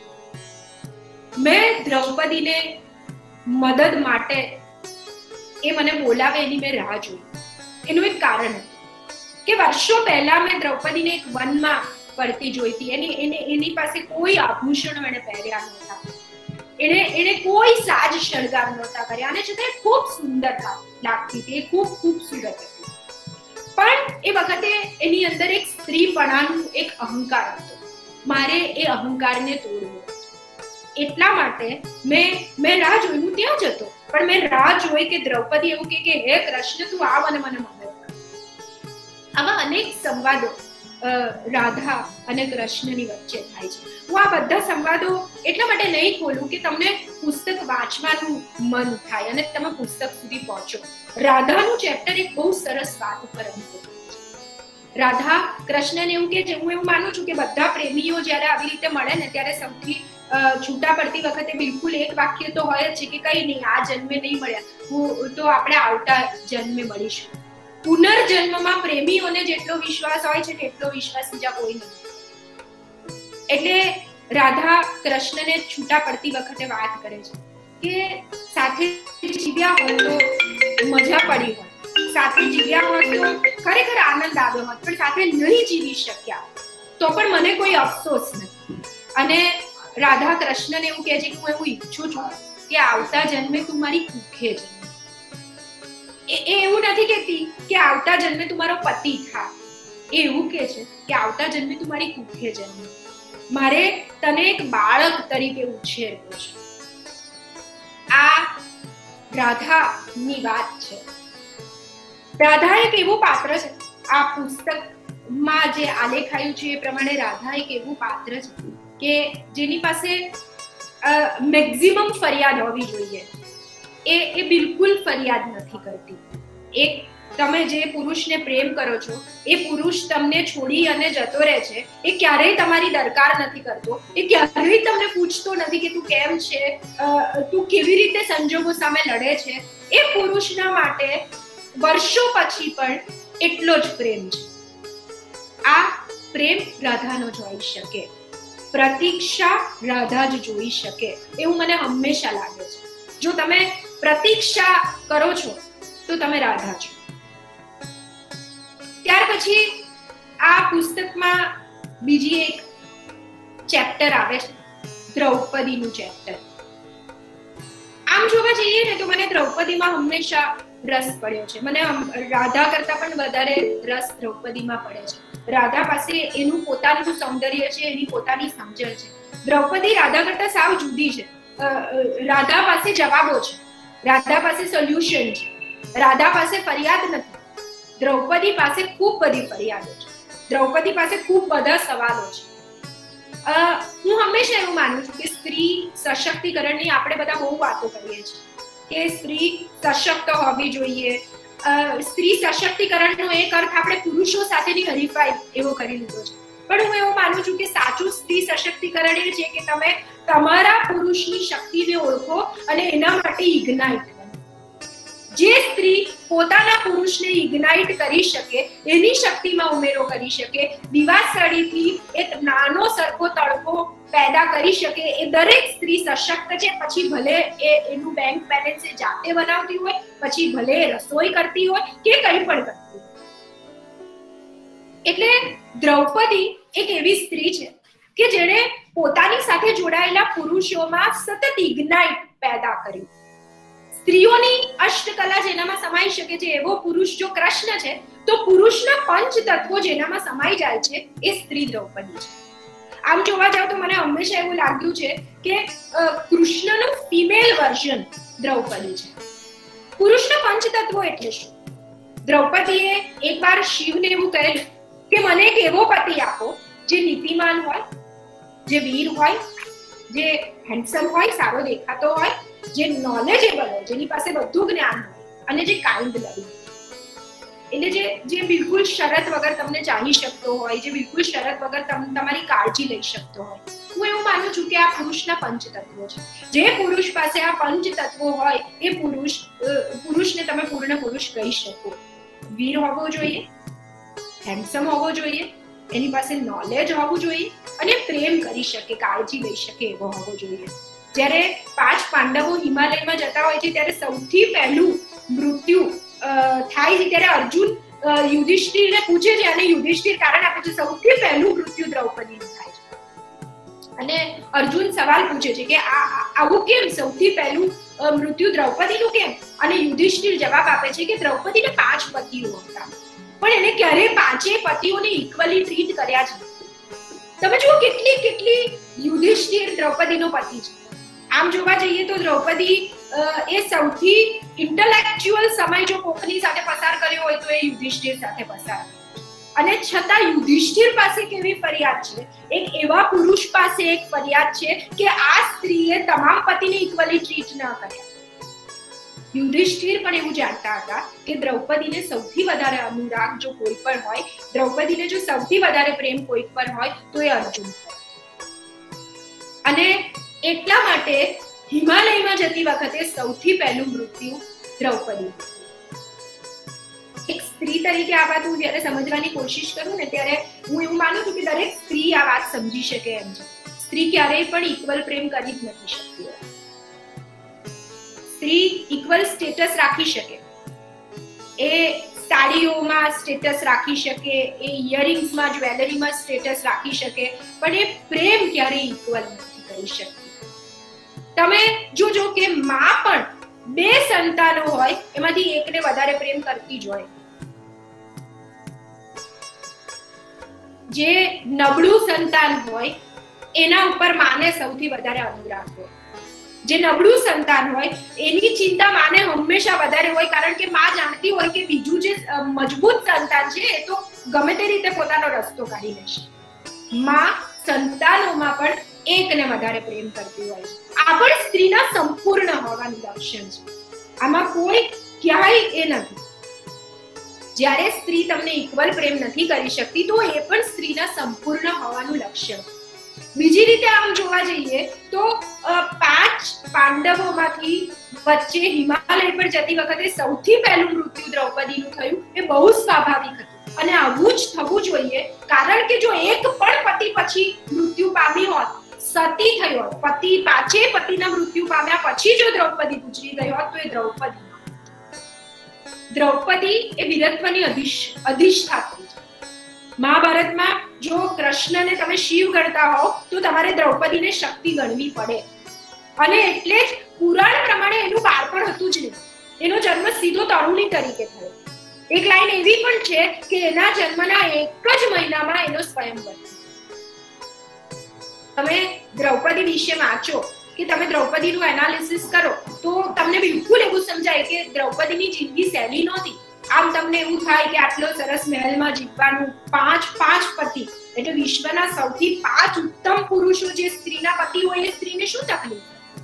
મેં દ્રૌપદીને મદદ માટે એ મને બોલાવે એની મેં રાહ જોઈ. એનું એક કારણ હતું કે વર્ષો પહેલા મેં દ્રૌપદીને એક વનમાં ફરતી જોઈતી. એની એને એની પાસે કોઈ આભૂષણો એને પહેર્યા નહોતા, એને એને કોઈ સાજ શણગાર નહોતા કર્યા, અને છતાં ખૂબ સુંદર લાગતી હતી, એ ખૂબ ખૂબસૂરત હતી. પણ એ વખતે એની અંદર એક સ્ત્રીપણાનું એક અહંકાર હતો. મારે એ અહંકારને તોડવો, એટલા માટે મેં મેં રાહ જોઈ. હું ત્યાં જ હતો, પણ મેં રાહ જોઈ કે દ્રૌપદી એવું કે હે કૃષ્ણ તું આવ અને મને મદદ કર. આવા અનેક સંવાદો રાધા અને કૃષ્ણની વચ્ચે થાય છે. હું આ બધા સંવાદો એટલા માટે નહીં ખોલું કે તમને પુસ્તક વાંચવાનું મન થાય અને તમે પુસ્તક સુધી પહોંચો. રાધાનું ચેપ્ટર એક બહુ સરસ વાત ઉપર અનુભવ. રાધા કૃષ્ણને એવું કે હું એવું માનું છું કે બધા પ્રેમીઓ જ્યારે આવી રીતે મળે ને ત્યારે સૌથી છૂટા પડતી વખતે બિલકુલ એક વાક્ય તો હોય જ છે કે કઈ નહીં, આ જન્મે નહીં મળ્યા તો આપણે આવતા જન્મે મળીશું. પુનર્જન્મમાં પ્રેમીઓને જેટલો વિશ્વાસ હોય છે એટલો વિશ્વાસ બીજા કોઈ નથી. એટલે રાધા કૃષ્ણને છૂટા પડતી વખતે વાત કરે છે કે સાથે જીવ્યા હોય તો મજા પડી હોય, સાથે જીવ્યા હોય તો ખરેખર આનંદ આવ્યો હોત, પણ સાથે નહીં જીવી શક્યા તો પણ મને કોઈ અફસોસ નથી. અને રાધા કૃષ્ણને એવું કહે છે કે હું એવું ઈચ્છું છું કે આવતા જન્મે તું મારી કુખે જન્મે. એ એવું નથી કહેતી કે આવતા જન્મે તું મારો પતિ થા, એ એવું કહે છે કે આવતા જન્મે તું મારી કુખે જન્મે, મારે તને એક બાળક તરીકે ઉછેરવો છે. આ રાધાની વાત છે. રાધા એક એવું પાત્ર છે, આ પુસ્તકમાં જે આલેખાયું છે એ પ્રમાણે રાધા એક એવું પાત્ર છે કે જેની પાસે મેક્સિમમ ફરિયાદ હોવી જોઈએ. એ એ બિલકુલ ફરિયાદ નથી કરતી. એક તમે જે પુરુષને પ્રેમ કરો છો એ પુરુષ તમને છોડી અને જતો રહે છે, એ ક્યારેય તમારી દરકાર નથી કરતો, એ ક્યારેય તમને પૂછતો નથી કે તું કેમ છે, તું કેવી રીતે સંજોગો સામે લડે છે. એ પુરુષના માટે વર્ષો પછી પણ એટલો જ પ્રેમ છે. આ પ્રેમ રાધા નો જોઈ શકે, પ્રતીક્ષા રાધા જ જોઈ શકે એવું મને હંમેશા લાગે છે. જો તમે પ્રતીક્ષા કરો છો તો તમે રાધા છો. ત્યાર પછી આ પુસ્તકમાં બીજી એક ચેપ્ટર આવે છે, દ્રૌપદીનું ચેપ્ટર. આમ જોવા જઈએ ને તો મને દ્રૌપદીમાં હંમેશા રસ પડ્યો છે. મને રાધા કરતા પણ વધારે રસ દ્રૌપદીમાં પડે છે. રાધા પાસે એનું પોતાનું સૌંદર્ય છે, એની પોતાની સમજણ છે. દ્રૌપદી રાધા કરતા સાવ જુદી છે. રાધા પાસે જવાબો છે, રાધા પાસે સોલ્યુશન છે, રાધા પાસે ફરિયાદ નથી. દ્રૌપદી પાસે ખૂબ બધી ફરિયાદો છે, દ્રૌપદી પાસે ખૂબ બધા સવાલો છે. હું હંમેશા એવું માનું છું કે સ્ત્રી સશક્તિકરણની આપણે બધા બહુ વાતો કરીએ છીએ કે સ્ત્રી સશક્ત હોવી જોઈએ. સ્ત્રી સશક્તિકરણનો એક અર્થ આપણે પુરુષો સાથેની હરીફાઈ એવો કરી લીધો છે. પણ હું એવું માનું છું કે સાચું સ્ત્રી સશક્તિકરણ એ છે કે તમે તમારા પુરુષની શક્તિને ઓળખો અને એના માટે ઇગ્નાઇટ કરો. જે સ્ત્રી પોતાના પુરુષને ઇગ્નાઇટ કરી શકે, એની શક્તિમાં ઉમેરો કરી શકે, દિવાસળીથી એક નાનો સરખો તડકો પેદા કરી શકે, એ દરેક સ્ત્રી સશક્ત છે. પછી ભલે એ એનું બેંક બેલેન્સ એ જાતે બનાવતી હોય, પછી ભલે રસોઈ કરતી હોય કે કંઈ પણ કરતી હોય. એટલે દ્રૌપદી એક એવી સ્ત્રી છે કે જેણે પોતાની સાથે જોડાયેલા પુરુષોમાં સતત ઇગ્નાઇટ પેદા કર્યું. સ્ત્રીઓની અષ્ટકલા જેનામાં સમાઈ શકે છે એવો પુરુષ જો કૃષ્ણ છે, તો પુરુષના પંચ તત્વો જેનામાં સમાઈ જાય છે એ સ્ત્રી દ્રૌપદી છે. આમ જોવા જાવ તો મને હંમેશા એવું લાગ્યું છે કે કૃષ્ણનું ફિમેલ વર્ઝન દ્રૌપદી છે. પુરુષના પંચ તત્વો એટલે શું? દ્રૌપદીએ એકવાર શિવને એવું કહેલું કે મને એક એવો પતિ આપો જે નીતિમાન હોય, જે વીર હોય, જે હેન્ડસમ હોય, સારો દેખાતો હોય, જે નોલેજેબલ હોય, જેની પાસે બધું જ્ઞાન હોય અને જે કાઇન્ડ લવિંગ. એટલે જે જે બિલકુલ શરત વગર તમને ચાહી શકતો હોય, જે બિલકુલ શરત વગર તમારી કાળજી લઈ શકતો હોય. હું એવું માનું છું કે આ પુરુષના પંચ તત્વો છે. જે પુરુષ પાસે આ પંચ તત્વો હોય એ પુરુષ પુરુષને તમે પૂર્ણ પુરુષ કહી શકો. વીર હોવો જોઈએ, હેન્ડસમ હોવો જોઈએ, એની પાસે નોલેજ હોવું જોઈએ અને પ્રેમ કરી શકે, કાળજી લઈ શકે એવો હોવો જોઈએ. જ્યારે પાંચ પાંડવો હિમાલયમાં જતા હોય છે ત્યારે સૌથી પહેલું મૃત્યુ થાય છે ત્યારે અર્જુન યુધિષ્ઠિરને પૂછે છે અને યુધિષ્ઠિર કારણ આપે છે સૌથી પહેલું મૃત્યુ દ્રૌપદીનું થાય છે. અને અર્જુન સવાલ પૂછે છે કે આ આવું કેમ, સૌથી પહેલું મૃત્યુ દ્રૌપદીનું કેમ? અને યુધિષ્ઠિર જવાબ આપે છે કે દ્રૌપદીને પાંચ પતિઓ હતા પણ એને ક્યારેય પાંચેય પતિઓને ઇક્વલી ટ્રીટ કર્યા છે. તમે જુઓ કેટલી કેટલી યુધિષ્ઠિર દ્રૌપદીનો પતિ છે. આમ જોવા જઈએ તો દ્રૌપદી એ સૌથી ઇન્ટેલેક્ચ્યુઅલ સમય જો કોકની સાથે પસાર કર્યો હોય તો એ યુધિષ્ઠિર સાથે પસાર. અને છતાં યુધિષ્ઠિર પાસે કેવી ફરિયાદ છે, એક એવા પુરુષ પાસે એક ફરિયાદ છે કે આ સ્ત્રીએ તમામ પતિને ઇક્વલી ટ્રીટ ન કર્યા. યુધિષ્ઠિર પણ એવું જાણતા હતા કે દ્રૌપદીને સૌથી વધારે અનુરાગ જો કોઈ પર હોય, દ્રૌપદીને જો સૌથી વધારે પ્રેમ કોઈ પર હોય તો એ અર્જુન. અને એટલા માટે હિમાલયમાં જતી વખતે સૌથી પહેલું મૃત્યુ દ્રૌપદી. એક સ્ત્રી તરીકે આ વાત હું જ્યારે સમજવાની કોશિશ કરું ને ત્યારે હું એવું માનું છું કે દરેક સ્ત્રી આ વાત સમજી શકે એમ છે. સ્ત્રી ક્યારેય પણ ઇક્વલ પ્રેમ કરી જ નથી શકતી. સ્ત્રી ઇક્વલ સ્ટેટસ રાખી શકે, એ સાડીઓમાં સ્ટેટસ રાખી શકે, એ ઇયરિંગ્સમાં જ્વેલરીમાં સ્ટેટસ રાખી શકે, પણ એ પ્રેમ ક્યારેય ઇક્વલ નથી કરી શકતી. તમે જોજો કે માં પણ બે સંતાનો હોય એમાંથી એકને વધારે પ્રેમ કરતી જ હોય. જે નબળું સંતાન હોય એના ઉપર માને સૌથી વધારે અનુરાગ હોય. જે નબળું સંતાન હોય એની ચિંતા માને હંમેશા વધારે હોય, કારણ કે માં જાણતી હોય કે બીજું જે મજબૂત સંતાન છે એ તો ગમે તે રીતે પોતાનો રસ્તો કાઢી લેશે. માં સંતાનોમાં પણ એકને વધારે પ્રેમ કરતી હોય છે. આ પણ સ્ત્રીના સંપૂર્ણ હોવાનું લક્ષણ છે. આમાં કોઈ ક્યાંય એ નથી. જ્યારે સ્ત્રી તમને ઇક્વલ પ્રેમ નથી કરી શકતી તો એ પણ સ્ત્રીના સંપૂર્ણ હોવાનું લક્ષણ. બીજી રીતે આમ જોવા જઈએ તો પાંચ પાંડવોમાંથી વચ્ચે હિમાલય પર જતી વખતે સૌથી પહેલું મૃત્યુ દ્રૌપદીનું થયું એ બહુ સ્વાભાવિક હતું અને આવું જ થવું જોઈએ, કારણ કે જો એક પણ પતિ પછી મૃત્યુ પામી હોત, સતી થઈ હોત, પતિ પાછે પતિના મૃત્યુ પામ્યા પછી જો દ્રૌપદી ગુજરી ગઈ હોત તો એ દ્રૌપદી દ્રૌપદી એ વીરત્વની અધિષ્ઠાત્રી છે. મહાભારતમાં જો કૃષ્ણને તમે શિવ ગણતા હોવ તો તમારે દ્રૌપદીને શક્તિ ગણવી પડે, અને એટલે જ પુરાણ પ્રમાણે એનું બાળપણ હતું જ નહીં. એનો જન્મ સીધો તરુણી તરીકે થયો. એક લાઈન એવી પણ છે કે એના જન્મના એક જ મહિનામાં એનો સ્વયંવર. તમે દ્રૌપદી વિશે વાંચો કે તમે દ્રૌપદીનું એનાલિસિસ કરો તો તમને બિલકુલ એવું સમજાય કે દ્રૌપદીની જિંદગી સહેલી નહોતી. આમ તમને એવું થાય કે આટલો સરસ મહેલમાં જીવવાનું, પાંચ પાંચ પતિ, એટલે વિશ્વના સૌથી પાંચ ઉત્તમ પુરુષો જે સ્ત્રીના પતિ હોય એ સ્ત્રીને શું તકલીફ?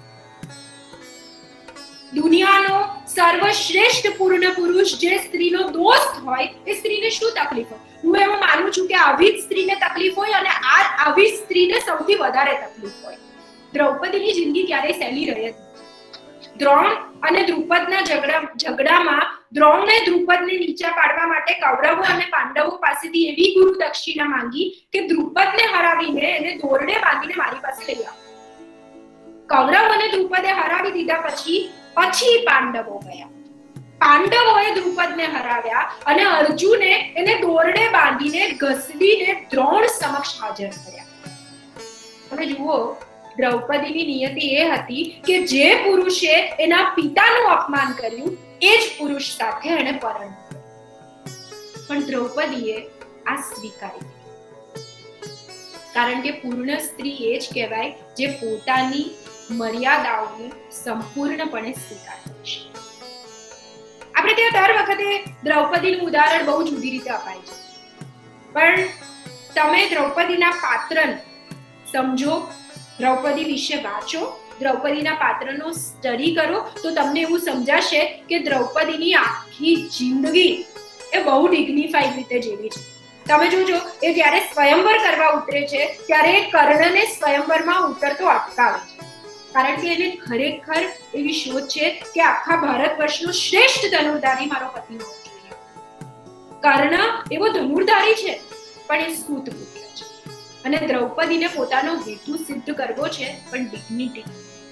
દુનિયાનો સર્વશ્રેષ્ઠ પૂર્ણ પુરુષ જે સ્ત્રીનો દોસ્ત હોય એ સ્ત્રીને શું તકલીફ હોય? હું એવું માનું છું કે આવી જ સ્ત્રીને તકલીફ હોય અને આ આવી સ્ત્રીને સૌથી વધારે તકલીફ હોય. દ્રૌપદીની જિંદગી ક્યારેય સહેલી રહી હતી. દ્રોણ અને દ્રુપદના ઝઘડા ઝઘડામાં દ્રોણે દ્રુપદને નીચે પાડવા માટે કૌરવો અને પાંડવો પાસેથી એવી ગુરુ દક્ષિણા માંગી કે દ્રુપદને હરાવીને એને દોરડે બાંધીને મારી પાસે લઈ આવો. કૌરવ અને દ્રુપદે હરાવી દીધા પછી પછી પાંડવો ગયા. પાંડવોએ દ્રુપદને હરાવ્યા અને અર્જુને એને દોરડે બાંધીને ઘસડીને દ્રોણ સમક્ષ હાજર કર્યા. તમે જુઓ, દ્રૌપદીની નિયતિ એ હતી કે જે પુરુષે એના પિતાનું અપમાન કર્યું એ જ પુરુષ સાથે એને પરણ્યું. પણ દ્રૌપદીએ આ સ્વીકારી, કારણ કે પૂર્ણ સ્ત્રી એ જ કહેવાય જે પોતાની મર્યાદાઓને સંપૂર્ણપણે સ્વીકારે છે. આપણે ત્યાં દર વખતે દ્રૌપદીનું ઉદાહરણ બહુ જુદી રીતે અપાય છે, પણ તમે દ્રૌપદીના પાત્રને સમજો, દ્રૌપદી વિશે વાંચો, દ્રૌપદીના પાત્રનો સ્ટડી કરો તો તમને એવું સમજાશે કે દ્રૌપદીની આખી જિંદગી એ બહુ ડિગ્નિફાઈડ રીતે જીવી છે. તમે જોજો, એ જ્યારે સ્વયંવર કરવા ઉતરે છે ત્યારે કર્ણને સ્વયંવરમાં ઉતરતો અટકાવે છે, કારણ કે એને ખરેખર એવી શોધ છે કે આખા ભારત વર્ષનો શ્રેષ્ઠ ધનુર્ધારી મારો પતિ હોવો જોઈએ. કર્ણ એવો ધનુર્ધારી છે પણ એ સૂત પુત્ર છે, અને દ્રૌપદીને પોતાનો હેતુ સિદ્ધ કરવો છે પણ ડિગ્નિટી.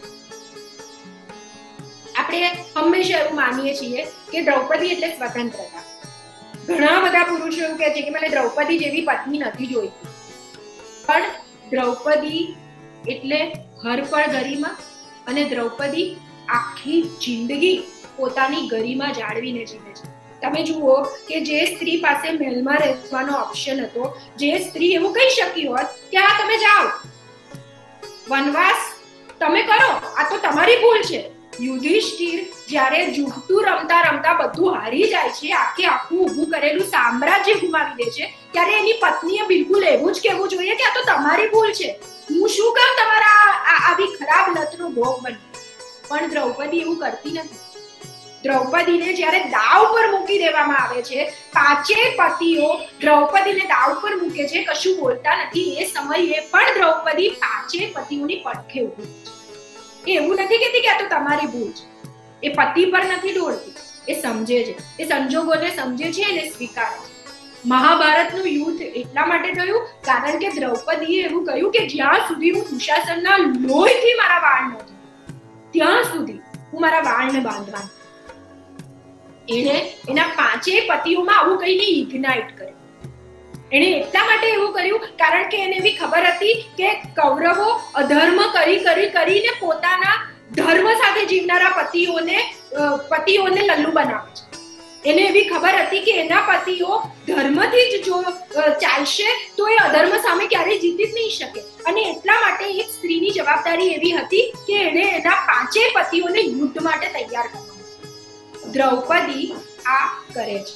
આપણે હંમેશા એવું માનીએ છીએ કે દ્રૌપદી એટલે સ્વતંત્રતા. ઘણા બધા પુરુષો એવું કહે છે કે મને દ્રૌપદી જેવી પત્ની નથી જોઈતી, પણ દ્રૌપદી એટલે હર પળ ગરિમા, અને દ્રૌપદી આખી જિંદગી પોતાની ગરિમા જાળવીને જીવે છે. તમે જુઓ કે જે સ્ત્રી પાસે મહેલમાં રહેવાનો ઓપ્શન હતો, જે સ્ત્રી એવું કહી શકી હોત કે આ તમે જાઓ, વનવાસ તમે કરો, આ તો તમારી ભૂલ છે. યુધિષ્ઠિર જ્યારે જુઠ્ઠું રમતા રમતા બધું હારી જાય છે, આખે આખું ઊભું કરેલું સામ્રાજ્ય ગુમાવી દે છે, ત્યારે એની પત્નીએ બિલકુલ એવું જ કહેવું જોઈએ કે આ તો તમારી ભૂલ છે, હું શું કામ તમારા આવી ખરાબ લતનો ભોગ બની. પણ દ્રૌપદી એવું કરતી નથી. દ્રૌપદીને જ્યારે દાવ પર મૂકી દેવામાં આવે છે, પાંચેય પતિઓ દ્રૌપદીને દાવ પર મૂકે છે, કશું બોલતા નથી, એ સમયે પણ દ્રૌપદી પાંચેય પતિઓની પડખે ઊભી છે. એવું નથી કહેતી કે આ તો તમારી ભૂલ છે. એ પતિ પર નથી દોડતી, એ સમજે છે, એ સંજોગોને સમજે છે અને સ્વીકારે છે. મહાભારતનું યુદ્ધ એટલા માટે થયું કારણ કે દ્રૌપદીએ એવું કહ્યું કે જ્યાં સુધી હું દુશાસનના લોહીથી મારા વાળ ન ધોઉં ત્યાં સુધી હું મારા વાળને બાંધવાનું. એને એના પાંચેય પતિઓમાં આવું કહીને ઇગ્નાઇટ કર્યું. એને એટલા માટે એવું કર્યું કારણ કે એને એવી ખબર હતી કે કૌરવો અધર્મ કરી કરી કરીને પોતાના ધર્મ સાથે જીવનારા પતિઓને પતિઓને લલ્લુ બનાવે છે. એને એવી ખબર હતી કે એના પતિઓ ધર્મથી જ જો ચાલશે તો એ અધર્મ સામે ક્યારેય જીતી જ નહીં શકે. અને એટલા માટે એક સ્ત્રીની જવાબદારી એવી હતી કે એને એના પાંચેય પતિઓને યુદ્ધ માટે તૈયાર કરવા. દ્રૌપદી આ કરે છે.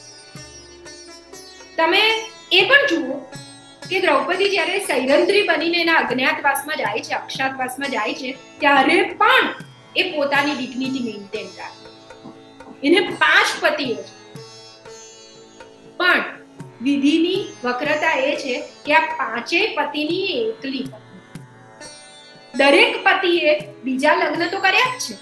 તમે એ પણ જુઓ કે દ્રૌપદી જ્યારે સૈરંધ્રી બનીને એના અજ્ઞાતવાસમાં જાય છે, અક્ષાતવાસમાં જાય છે, ત્યારે પણ એ પોતાની ડિગ્નિટી મેન્ટેન રાખે. એને પાંચ પતિઓ છે પણ વિધિની વક્રતા એ છે કે આ પાંચેય પતિની એકલી પત્ની. દરેક પતિએ બીજા લગ્ન તો કર્યા જ છે.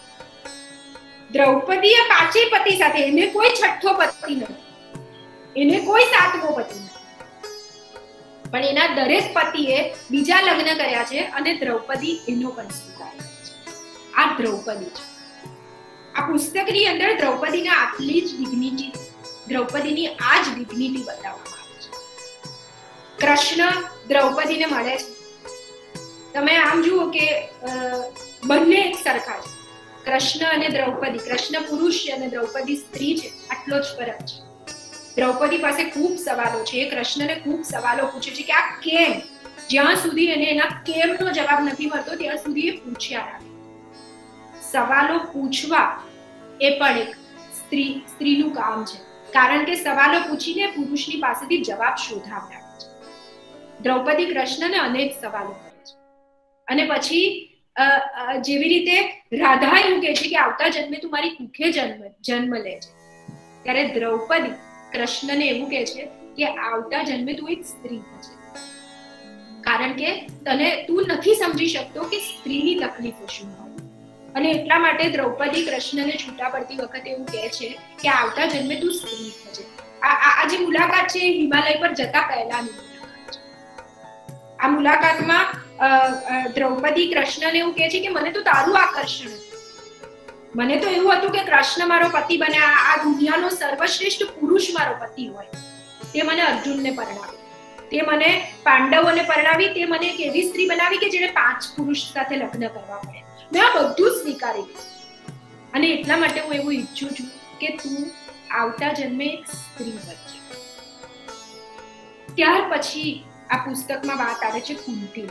દ્રૌપદીએ પાંચેય પતિ સાથે, એને કોઈ છઠ્ઠો પતિ નથી, એને કોઈ સાતમો પતિ નથી, પણ એના દરેક પતિએ બીજા લગ્ન કર્યા છે અને દ્રૌપદી એનો પણ સ્વીકાર કરે છે. આ દ્રૌપદી છે. આ પુસ્તકની અંદર દ્રૌપદીના આટલી જ ડિગ્નિટી, દ્રૌપદીની આ જ ડિગ્નિટી બતાવવામાં આવે છે. કૃષ્ણ દ્રૌપદીને મળે છે. તમે આમ જુઓ કે બંને એક સરખા છે. કૃષ્ણ અને દ્રૌપદી, કૃષ્ણ પુરુષ છે અને દ્રૌપદી સ્ત્રી છે, આટલો જ ફરક છે. દ્રૌપદી પાસે ખૂબ સવાલો છે. કૃષ્ણને ખૂબ સવાલો પૂછે છે કે આ કેમ, જ્યાં સુધી એને એના કેમનો જવાબ નથી મળતો ત્યાં સુધી એ પૂછ્યા રાખે. સવાલો પૂછવા એ પણ એક સ્ત્રી સ્ત્રીનું કામ છે, કારણ કે સવાલો પૂછીને પુરુષની પાસેથી જવાબ શોધાવડાવે છે. દ્રૌપદી કૃષ્ણને અનેક સવાલો કરે છે અને પછી જેવી રીતે રાધા એવું કહે છે કે આવતા જન્મે તું મારી કુખે જન્મ જન્મ લે છે, ત્યારે દ્રૌપદી કૃષ્ણને એવું કહે છે કે આવતા જન્મે તું એક સ્ત્રી છે, કારણ કે તને તું નથી સમજી શકતો કે સ્ત્રીની તકલીફો શું હોય. અને એટલા માટે દ્રૌપદી કૃષ્ણને છૂટા પડતી વખતે એવું કહે છે કે આવતા જન્મે તું સ્ત્રી થજે. આ જે મુલાકાત છે હિમાલય પર જતા પહેલાની મુલાકાત છે. આ મુલાકાતમાં દ્રૌપદી કૃષ્ણને એવું કહે છે કે મને તો તારું આકર્ષણ હતું, મને તો એવું હતું કે કૃષ્ણ મારો પતિ બને, આ દુનિયાનો સર્વશ્રેષ્ઠ પુરુષ મારો પતિ હોય. તે મને અર્જુનને પરણાવી, તે મને પાંડવોને પરણાવી, તે મને એક એવી સ્ત્રી બનાવી કે જેને પાંચ પુરુષ સાથે લગ્ન કરવા પડે. મેં આ બધું સ્વીકારી લીધું અને એટલા માટે હું એવું ઈચ્છું છું કે તું આવતા જન્મે એક સ્ત્રી બનજે. ત્યાર પછી આ પુસ્તકમાં વાત આવે છે કુંતી.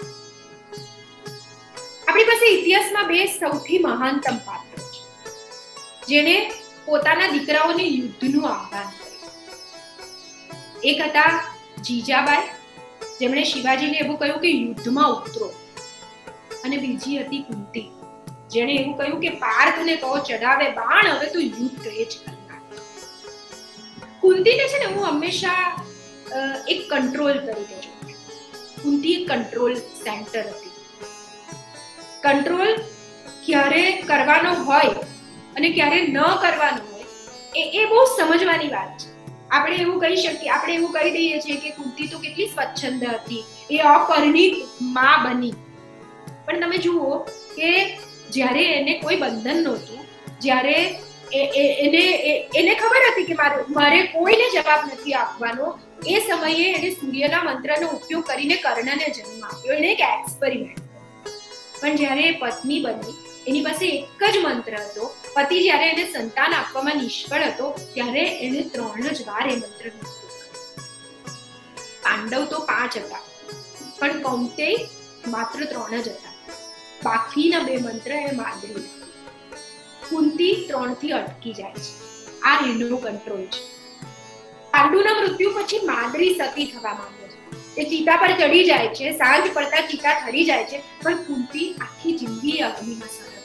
આપણી પાસે ઇતિહાસમાં બે સૌથી મહાનતમ પાત્રો છે જેને પોતાના દીકરાઓને યુદ્ધનું આહ્વાન કર્યું. એક હતા જીજાબાઈ, જેમણે શિવાજીને એવું કહ્યું કે યુદ્ધમાં ઉતરો, અને બીજી હતી કુંતી, જેણે એવું કહ્યું કે પાર્થને કહો ચઢાવે બાણ, હવે તો યુદ્ધ એ જ કરનાર. કુંતીને છે ને હું હંમેશા એક કંટ્રોલ તરીકે જોઉં. કુંતી એક કંટ્રોલ સેન્ટર હતી. કંટ્રોલ ક્યારે કરવાનો હોય અને ક્યારે ન કરવાનો હોય એ એ બહુ સમજવાની વાત છે. આપણે એવું કહી શકીએ, આપણે એવું કહી દઈએ છીએ કે કુંતી તો કેટલી સ્વચ્છંદ હતી, એ અપરિણિત માં બની. પણ તમે જુઓ કે જ્યારે એને કોઈ બંધન નહોતું, જ્યારે એને એને ખબર હતી કે મારે મારે કોઈને જવાબ નથી આપવાનો, એ સમયે એને સૂર્યના મંત્રનો ઉપયોગ કરીને કર્ણને જન્મ આપ્યો. એને એક એક્સપેરિમેન્ટ. પણ જ્યારે એ પત્ની બની, એની પાસે એક જ મંત્ર હતો. પતિ જ્યારે એને સંતાન આપવામાં નિષ્ફળ હતો ત્યારે એને ત્રણ જ વાર એ મંત્રનો ઉપયોગ કર્યો. પાંડવ તો પાંચ હતા પણ કૌંતેય માત્ર ત્રણ જ હતા. બાકીના બે મંત્ર એ માદરી. કુંતી ત્રણ થી અટકી જાય છે. આ એનો કંટ્રોલ છે. પાંડુના મૃત્યુ પછી માદરી સતી થવા માંગે છે. એ ચિતા પર ચડી જાય છે, સાંજ પડતા ચિતા ઠરી જાય છે, પણ કુંતી આખી જિંદગી અગ્નિમાં સળગે.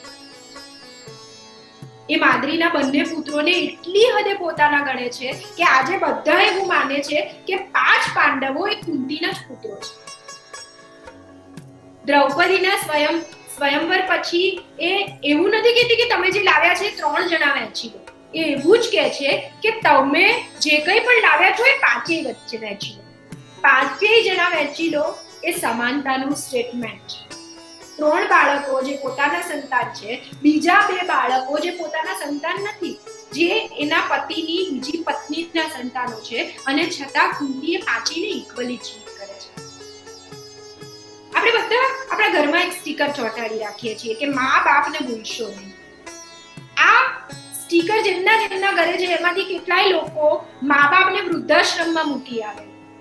એ માદરીના બંને પુત્રોને એટલી હદે પોતાના ગણે છે કે આજે બધા એવું માને છે કે પાંચ પાંડવો એ કુંતીના જ પુત્રો છે. દ્રૌપદીના સ્વયં સ્વયંવર પછી એ એવું નથી કહેતી કે તમે જે લાવ્યા છે ત્રણ જણા વહેંચી લો, એ એવું જ કહે છે કે તમે જે કંઈ પણ લાવ્યા છો એ પાંચેય વચ્ચે વહેંચી લો. પાંચેય જણા વહેંચી લો એ સમાનતાનું સ્ટેટમેન્ટ છે. ત્રણ બાળકો જે પોતાના સંતાન છે, બીજા બે બાળકો જે પોતાના સંતાન નથી, જે એના પતિની બીજી પત્નીના સંતાનો છે, અને છતાં કુંતીએ પાંચેયને ઇક્વલી ટ્રીટ કરે છે. આપણે બધા આપણા ઘરમાં એક સ્ટીકર ચોંટાડી રાખીએ છીએ કે મા બાપને ભૂલશો નહીં. આ સ્ટીકર જેમના જેમના ઘરે છે એમાંથી કેટલાય લોકો મા બાપને વૃદ્ધાશ્રમમાં મૂકી આવે.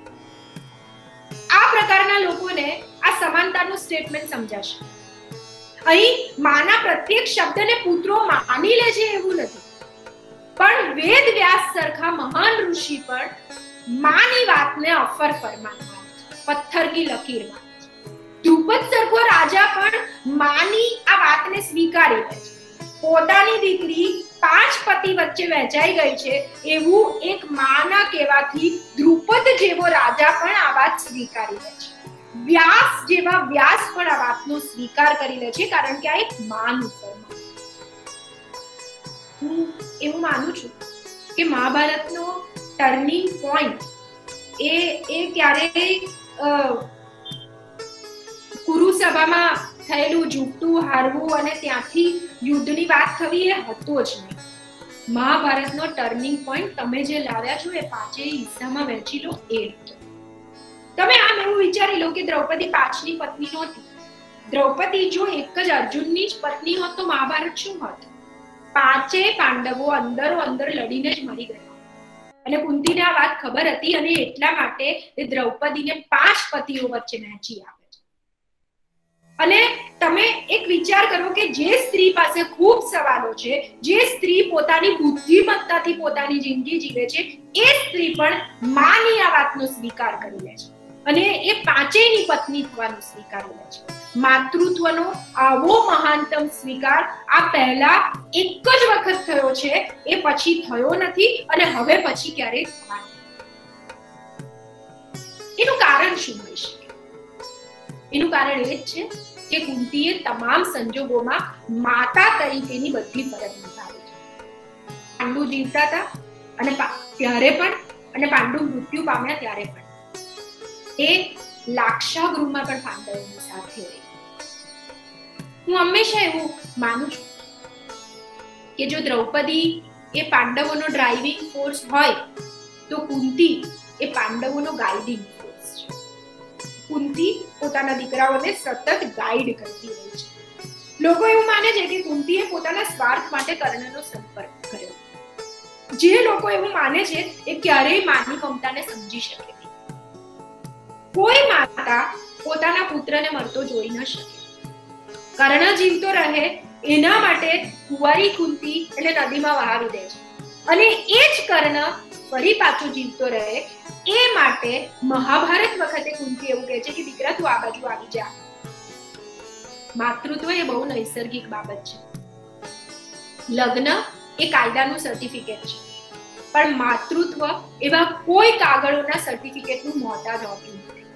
આ પ્રકારના લોકોને આ સમાનતાનું સ્ટેટમેન્ટ સમજાશે. અહીં માના પ્રત્યેક શબ્દને પુત્રો માની લે છે એવું નથી, પણ વેદ વ્યાસ સરખા મહાન ઋષિ પણ માની વાતને અફર ફરમાન માને છે, પથ્થર કી લકીર માને છે. દ્રુપદ સરખો રાજા પણ માની આ વાતને સ્વીકારી લે છે. પોતાની દીકરી પાંચ પતિ વચ્ચે વહેંચાઈ ગઈ છે એવું એક માના કહેવાથી દ્રુપદ જેવો રાજા પણ આ વાત સ્વીકારી લે છે. વ્યાસ જેવા વ્યાસ પણ આ વાતનો સ્વીકાર કરી લે છે, કારણ કે આ એક માનું ફરમાન. હું એવું માનું છું કે મહાભારતનો ટર્નિંગ પોઈન્ટ એ એ ક્યારેય કુરુ સભામાં થયેલું ઝૂકતું હારવું અને ત્યાંથી યુદ્ધની વાત થવી એ હતો જ નહીં. મહાભારતનો ટર્નિંગ પોઈન્ટ તમે જે લાવ્યા છો એ પાંચેય હિસ્સામાં વહેંચી લો એ હતો. તમે આમ એવું વિચારી લો કે દ્રૌપદી પાંચની પત્ની નહોતી. દ્રૌપદી જો એક જ અર્જુનની જ પત્ની હોત તો મહાભારત શું હોત? પાંચેય પાંડવો અંદરો અંદર લડીને જ મરી ગયા. અને કુંતીને આ વાત ખબર હતી અને એટલા માટે એ દ્રૌપદીને પાંચ પતિઓ વચ્ચે વહેંચી આપે છે. અને તમે એક વિચાર કરો કે જે સ્ત્રી પાસે ખૂબ સવાલો છે, જે સ્ત્રી પોતાની બુદ્ધિમત્તાથી પોતાની જિંદગી જીવે છે, એ સ્ત્રી પણ માની આ વાતનો સ્વીકાર કરી લે છે અને એ પાંચેયની પત્ની થવાનું સ્વીકારી લે છે. માતૃત્વનો આવો મહાનતમ સ્વીકાર આ પહેલા એક જ વખત થયો છે, એ પછી થયો નથી અને હવે પછી ક્યારેય થવાનો. એનું કારણ શું હોઈ શકે? એનું કારણ એ જ છે કે કુંતીએ તમામ સંજોગોમાં માતા તરીકેની બધી ફરજ નિભાવી છે. પાંડુ જીવતા હતા અને ત્યારે પણ, અને પાંડુ મૃત્યુ પામ્યા ત્યારે પણ એ લાક્ષાગૃહમાં પણ પાંડવોની સાથે રહી. હું હંમેશા એવું માનું છું કે જો દ્રૌપદી એ પાંડવોનો ડ્રાઇવિંગ ફોર્સ હોય તો કુંતી એ પાંડવોનો ગાઈડિંગ ફોર્સ છે. કુંતી પોતાના દીકરાઓને સતત ગાઈડ કરતી રહી છે. લોકો એવું માને છે કે કુંતીએ પોતાના સ્વાર્થ માટે કર્ણનો સંપર્ક કર્યો. જે લોકો એવું માને છે એ ક્યારેય માની મમતાને સમજી શકે નહીં. કોઈ માતા પોતાના પુત્રને મરતો જોઈ ન શકે. કર્ણ જીવતો રહે એના માટે કુંવારી કુંતી એટલે નદીમાં વહાવી દે છે, અને એ જ કર્ણ ફરી પાછો જીવતો રહે એ માટે મહાભારત વખતે કુંતી એવું કહે છે કે દીકરા તું આ બાજુ આવી જા. માતૃત્વ એ બહુ નૈસર્ગિક બાબત છે. લગ્ન એ કાયદાનું સર્ટિફિકેટ છે, પણ માતૃત્વ એવા કોઈ કાગળોના સર્ટિફિકેટનું મોહતાજ હોતું નથી.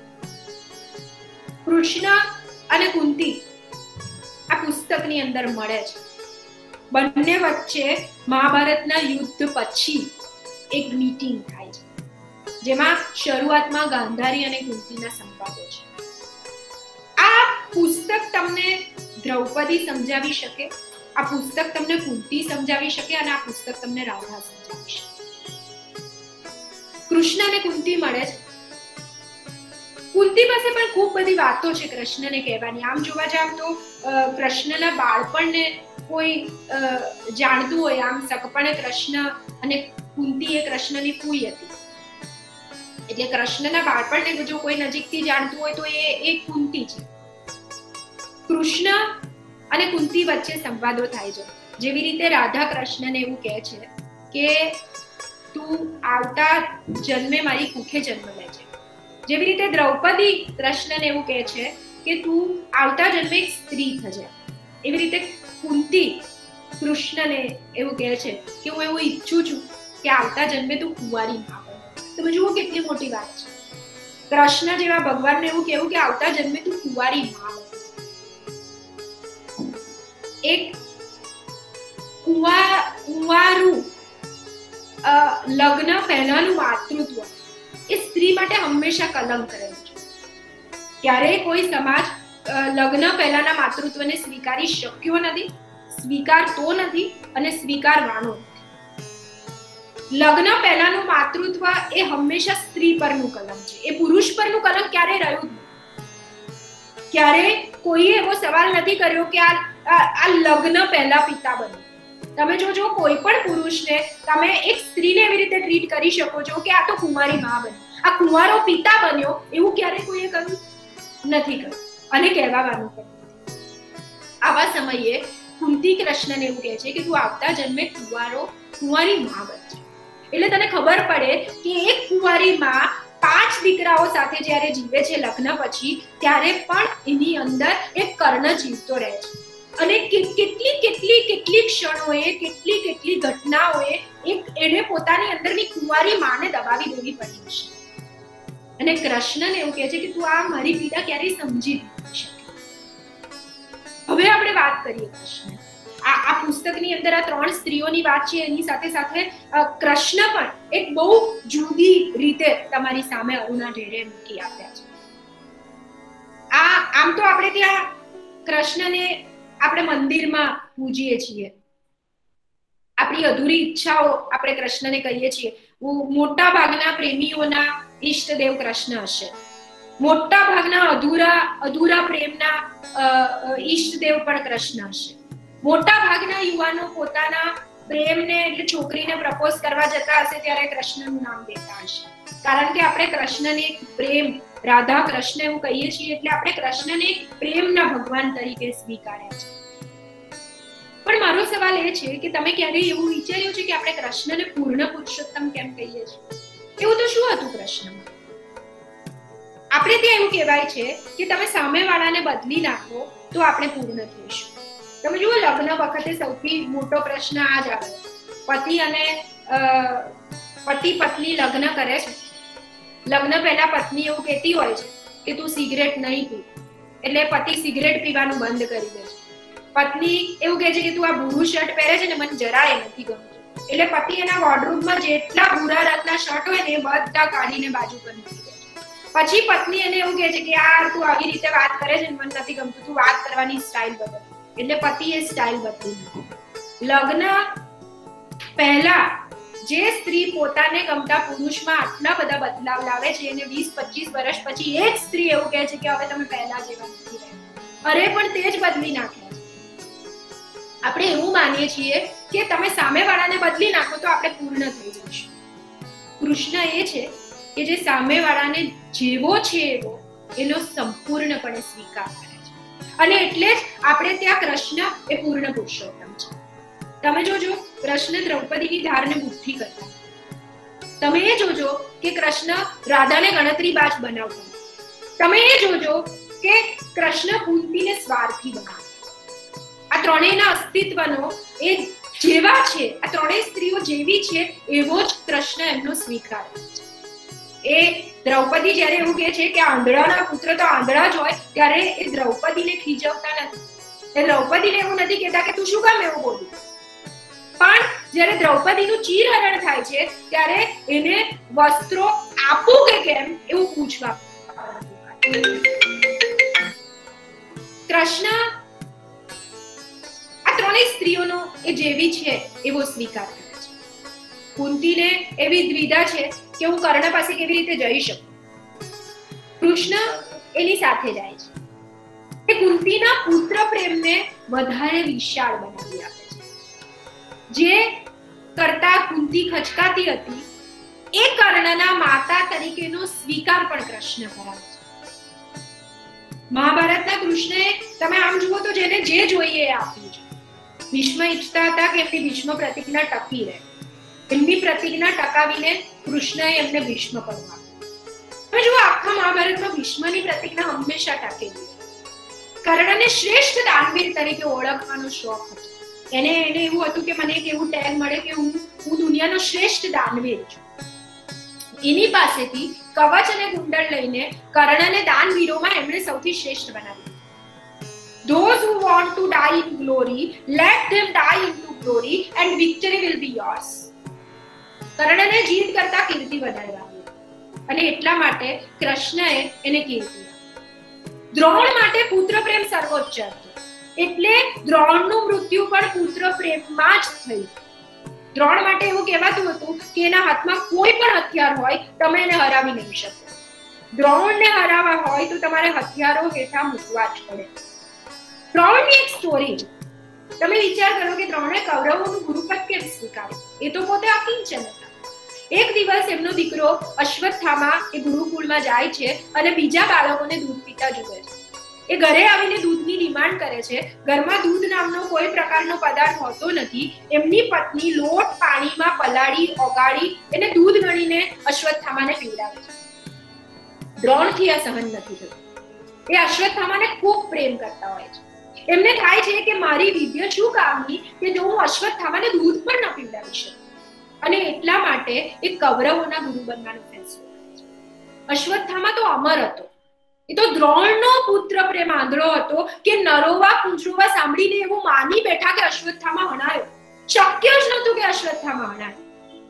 કૃષ્ણ અને કુંતી આ પુસ્તકની અંદર મળે છે. બંને વચ્ચે મહાભારતના યુદ્ધ પછી એક મીટિંગ થાય છે, જેમાં શરૂઆતમાં ગાંધારી અને કુંતીના સંવાદો છે. આ પુસ્તક તમને દ્રૌપદી સમજાવી શકે, આ પુસ્તક તમને કુંતી સમજાવી શકે, અને આ પુસ્તક તમને રાધા સમજાવી શકે. કૃષ્ણ અને કુંતી મળે છે. કુંતી પાસે પણ ખૂબ બધી વાતો છે કૃષ્ણને કહેવાની. આમ જોવા જાવ તો કૃષ્ણના બાળપણને કોઈ જાણતું હોય, આમ સગપણે કૃષ્ણ અને કુંતી એ કૃષ્ણની ફૂઈ હતી, એટલે કૃષ્ણના બાળપણને જો કોઈ નજીકથી જાણતું હોય તો એ એ કુંતી છે. કૃષ્ણ અને કુંતી વચ્ચે સંવાદો થાય છે. જેવી રીતે રાધા કૃષ્ણને એવું કહે છે કે તું આવતા જન્મે મારી કુખે જન્મ લેજે. જેવી રીતે દ્રૌપદી કૃષ્ણને એવું કહે છે કે તું આવતા જન્મે એક સ્ત્રી થજે, એવી રીતે કુંતી કૃષ્ણને એવું કહે છે કે હું એવું ઈચ્છું છું કે આવતા જન્મે તું કુંવારી ના બને. તમે જુઓ કેટલી મોટી વાત છે. કૃષ્ણ જેવા ભગવાનને એવું કહેવું કે આવતા જન્મે તું કુંવારી ના બને. એક કુંવા કુંવારું લગ્ન પહેલાનું માતૃત્વ એ સ્ત્રી માટે હંમેશા કલંક રહેલું છે. ક્યારેય કોઈ સમાજ લગ્ન પહેલાના માતૃત્વને સ્વીકારી શક્યો નથી, સ્વીકારતો નથી અને સ્વીકારવાનો નથી. લગ્ન પહેલાનું માતૃત્વ એ હંમેશા સ્ત્રી પરનું કલંક છે, એ પુરુષ પરનું કલંક ક્યારેય રહ્યું જ નથી. ક્યારે કોઈએ એવો સવાલ નથી કર્યો કે આ આ લગ્ન પહેલા પિતા બન્યો. તમે જોજો કોઈ પણ પુરુષને તમે એક સ્ત્રીને એવી રીતે ટ્રીટ કરી શકો છો કે આ તો કુંવારી માં બન્યો, આ કુંવારો પિતા બન્યો, એવું ક્યારે કોઈએ કર્યું નથી કર્યું અને કહેવાનું પણ. આવા સમયે કુંતી કૃષ્ણને એવું કહે છે કે તું આવતા જન્મે કુંવારો કુંવારી માં બનજે. એટલે તને ખબર પડે કે એક કુંવારી માં પાંચ દીકરાઓ સાથે જ્યારે જીવે છે લગ્ન પછી, ત્યારે પણ એની અંદર એક કર્ણ જીવતો રહે છે. અને કેટલી કેટલી કેટલી ક્ષણોએ, કેટલી કેટલી ઘટનાઓએ એક એને પોતાની અંદરની કુંવારી માને દબાવી દેવી પડી હશે. અને કૃષ્ણને એવું કહે છે કે તું આ મારી પીડા ક્યારેય સમજી નહીં શકે. હવે આપણે વાત કરીએ કૃષ્ણ. આ આ પુસ્તકની અંદર આ ત્રણ સ્ત્રીઓની વાત છે, એની સાથે સાથે કૃષ્ણ પણ એક બહુ જુદી રીતે તમારી સામે અરુણા ઢેરે મૂકી આપ્યા છે. આ આમ તો આપણે ત્યાં કૃષ્ણને આપણે મંદિરમાં પૂજીએ છીએ, આપણી અધૂરી ઈચ્છાઓ આપણે કૃષ્ણને કહીએ છીએ. મોટા ભાગના પ્રેમીઓના ઈષ્ટદેવ કૃષ્ણ હશે, મોટા ભાગના અધૂરા અધૂરા પ્રેમના ઈષ્ટદેવ પણ કૃષ્ણ હશે. મોટા ભાગના યુવાનો પોતાના પ્રેમને એટલે છોકરીને પ્રપોઝ કરવા જતા હશે ત્યારે કૃષ્ણનું નામ દેતા હશે, કારણ કે આપણે કૃષ્ણને પ્રેમ, રાધા કૃષ્ણ એવું કહીએ છીએ એટલે આપણે કૃષ્ણને પ્રેમના ભગવાન તરીકે સ્વીકાર્યા છે. પણ મારો સવાલ એ છે કે તમે ક્યારેય એવું વિચાર્યું છે કે આપણે કૃષ્ણને પૂર્ણ પુરુષોત્તમ કેમ કહીએ છીએ? એવું તો શું હતું કૃષ્ણમાં? આપણે ત્યાં એવું કહેવાય છે કે તમે સામેવાળાને બદલી નાખો તો આપણે પૂર્ણ થઈશું. તમે જુઓ, લગ્ન વખતે સૌથી મોટો પ્રશ્ન આ જ આવે. પતિ અને પતિ પત્ની લગ્ન કરે છે, લગ્ન પહેલા પત્ની એવું કહેતી હોય છે કે તું સિગરેટ નહીં પી, એટલે પતિ સિગરેટ પીવાનું બંધ કરી દે છે. પત્ની એવું કહે છે કે તું આ ભૂરું શર્ટ પહેરે છે ને મને જરાય નથી ગમતું, એટલે પતિ એના વોર્ડરોબમાં જેટલા ભૂરા રંગના શર્ટ હોય ને એ બધા કાઢીને બાજુ પર મૂકી દે છે. પછી પત્ની એને એવું કહે છે કે યાર તું આવી રીતે વાત કરે છે ને મને નથી ગમતું, તું વાત કરવાની સ્ટાઇલ બદલ. એટલે પતિ એ સ્ટાઇલ બદલી નાખે. લગ્ન પહેલા જે સ્ત્રી પોતાને ગમતા પુરુષમાં આટલા બધા બદલાવ લાવે છે, એને વીસ પચીસ વર્ષ પછી એક સ્ત્રી એવું કહે છે કે હવે તમે પહેલા જેવા નથી રહ્યા, અરે પણ તે જ બદલી નાખ્યા છે. આપણે એવું માનીએ છીએ કે તમે સામેવાળાને બદલી નાખો તો આપણે પૂર્ણ થઈ જઈશું. કૃષ્ણ એ છે કે જે સામેવાળાને જેવો છે એવો એનો સંપૂર્ણપણે સ્વીકાર કરે છે, અને એટલે જ આપણે ત્યાં કૃષ્ણ એ પૂર્ણ પુરુષોત્તમ છે. તમે જોજો, કૃષ્ણ દ્રૌપદીની ધારને બુદ્ધિ કરતા. તમે એ જોજો કે કૃષ્ણ રાધાને ગણતરી બાજ બનાવતો. તમે એ જોજો કે કૃષ્ણ કુંતીને સ્વાર્થી બનાવતો. આ ત્રણેયના અસ્તિત્વનો એ જેવા છે, આ ત્રણેય સ્ત્રીઓ જેવી છે એવો જ કૃષ્ણ એમનો સ્વીકાર કરે છે. એ દ્રૌપદી જ્યારે એવું કહે છે કે આંધળાના પુત્ર તો આંધળા જ હોય, ત્યારે એ દ્રૌપદીને ખીજવતા નથી. એ દ્રૌપદીને એવું નથી કહેતા કે તું શું કામ એવું બોલ્યું, પણ જ્યારે દ્રૌપદીનું ચીરહરણ થાય છે ત્યારે એને વસ્ત્રો આપું કે કેમ એવું પૂછવા. કૃષ્ણ આ ત્રણેય સ્ત્રીઓનો એ જેવી છે એવો સ્વીકાર કરે છે. કુંતીને એવી દ્વિધા છે કે હું કર્ણ પાસે કેવી રીતે જઈ શકું. કૃષ્ણ એની સાથે જાય છે. એ કુંતીના પુત્ર પ્રેમને વધારે વિશાળ બનાવી આપે છે. જે કરતા કુંતી ખચકાતી હતી એ કર્ણના માતા તરીકેનો સ્વીકાર પણ કૃષ્ણ કરાવે છે. મહાભારતના કૃષ્ણએ તમે આમ જુઓ તો જેને જે જોઈએ એ આપ્યું છે. ભીષ્મ ઈચ્છતા હતા કે એમની ભીષ્મ પ્રતિજ્ઞા ટકી રહે, એમની પ્રતિજ્ઞા ટકાવીને કૃષ્ણએ એમને ભીષ્મ પદ આપ્યું. હવે જુઓ, આખા મહાભારતમાં ભીષ્મની પ્રતિજ્ઞા હંમેશા ટકેલી. કર્ણને શ્રેષ્ઠ દાનવીર તરીકે ઓળખવાનો શોખ હતો. એને એને એવું હતું કે મને એક એવું ટેગ મળે કે હું હું દુનિયાનો શ્રેષ્ઠ દાનવીર છું. એની પાસેથી કવચ અને કુંડળ લઈને કર્ણને દાનવીરોમાં એમણે સૌથી શ્રેષ્ઠ બનાવી. Those who want to die in glory, let them die into glory and victory will be yours. કર્ણને જીત કરતા કીર્તિ વધારે અને એટલા માટે કૃષ્ણએ એને કીર્તિ. દ્રોણ માટે પુત્ર પ્રેમ સર્વોચ્ચ હતો, એટલે દ્રોણનું મૃત્યુ પણ પુત્ર પ્રેમમાં જ થયું. દ્રોણ માટે એવું કહેવાતું હતું કે એના હાથમાં કોઈ પણ હથિયાર હોય તમે એને હરાવી નહીં શકો. દ્રોણને હરાવવા હોય તો તમારે હથિયારો હેઠા મૂકવા જ પડે. દ્રોણની એક સ્ટોરી, તમે વિચાર કરો કે દ્રોણે કૌરવોનું ગુરુપદ કેમ સ્વીકાર્યું? એ તો પોતે અકિંચન હતા. એક દિવસ એમનો દીકરો અશ્વત્થામા એ ગુરુકુળમાં જાય છે અને બીજા બાળકોને દૂધ પીતા જુએ છે. એ ઘરે આવીને દૂધની ડિમાન્ડ કરે છે. ઘરમાં દૂધ નામનો કોઈ પ્રકારનો પદાર્થ હોતો નથી. એમની પત્ની લોટ પાણીમાં પલાળી ઓગાળી એને દૂધ ગણીને અશ્વત્થામાને પીવડાવે છે. દ્રોણથી આ સહન નથી થતું. એ અશ્વત્થામાને ખૂબ પ્રેમ કરતા હોય છે. એમને થાય છે કે મારી વિદ્યા શું કામની કે જો હું અશ્વત્થામાને દૂધ પણ ન પીવડાવી શકું, અને એટલા માટે એ કૌરવોના ગુરુ બનવાનો ફેસલો કરે છે. અશ્વત્થામા તો અમર હતો. એ તો દ્રોણનો પુત્ર પ્રેમ આંધળો હતો કે નરોવા કુંજરોવા સાંભળીને એવું માની બેઠા કે અશ્વત્થામા હણાયો. શક્ય જ નહોતું કે અશ્વત્થામા હણાય.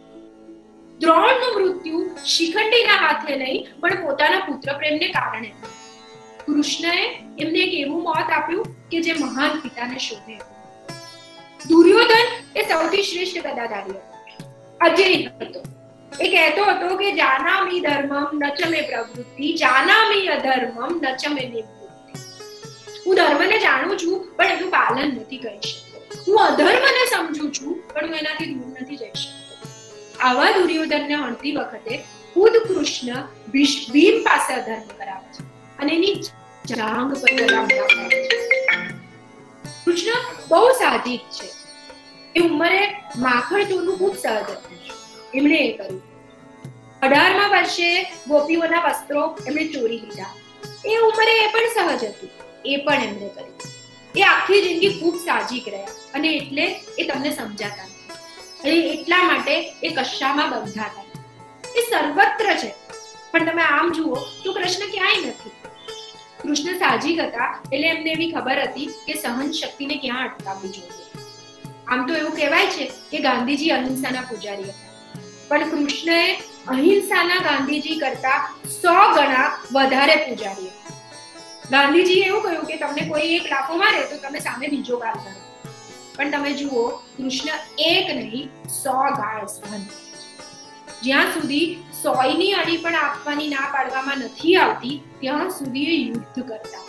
દ્રોણનું મૃત્યુ શિખંડીના હાથે નહીં પણ પોતાના પુત્ર પ્રેમને કારણે. કૃષ્ણએ એમને એક એવું મોત આપ્યું કે જે મહાન પિતાને શોભે. દુર્યોધન એ સૌથી શ્રેષ્ઠ ગદાધારી હતો, અજય હતો. એ કહેતો હતો કે જાનામિ ધર્મમ ન ચ મે પ્રવૃત્તિ, જાનામિ અધર્મમ ન ચ મે નિવૃત્તિ. હું ધર્મને જાણું છું પણ એનું પાલન નથી કરી શકતો. હું અધર્મને સમજું છું પણ હું એનાથી દૂર નથી જઈ શકતો. આવા દુર્યોધનને હણતી વખતે ખુદ કૃષ્ણ ભીમ પાસે અધર્મ કરાવે છે અને એની જાંઘ પર લગામ નાખે છે. કૃષ્ણ બહુ સાહજિક છે. એ ઉંમરે માખણ ચોરનું ખૂબ સહજ હતું. એમણે એ કર્યું. અઢારમા વર્ષે ગોપીઓના વસ્ત્રો એમણે ચોરી લીધા. એ ઉંમરે એ પણ સહજ હતું. એ પણ એમણે કર્યું. એ આખી જિંદગી ખૂબ સાહજિક રહ્યા અને એટલે એ તમને સમજાતા નથી. અને એટલા માટે એ કશામાં બંધાતા નથી. એ સર્વત્ર છે પણ તમે આમ જુઓ તો કૃષ્ણ ક્યાંય નથી. કૃષ્ણ સાહજિક હતા એટલે એમને એવી ખબર હતી કે સહન શક્તિને ક્યાં અટકાવવી જોઈએ. આમ તો એવું કહેવાય છે કે ગાંધીજી અહિંસાના પૂજારી હતા, પણ કૃષ્ણએ અહિંસાના ગાંધીજી કરતા સો ગણા વધારે પૂજારી હતા. ગાંધીજીએ એવું કહ્યું કે તમને કોઈ એક લાફો મારે તો તમે સામે બીજો ગાળ કરો, પણ તમે જુઓ કૃષ્ણ એક નહીં સો ગાળ સહન. જ્યાં સુધી સોયની અડી પણ આપવાની ના પાડવામાં નથી આવતી ત્યાં સુધી એ યુદ્ધ કરતા.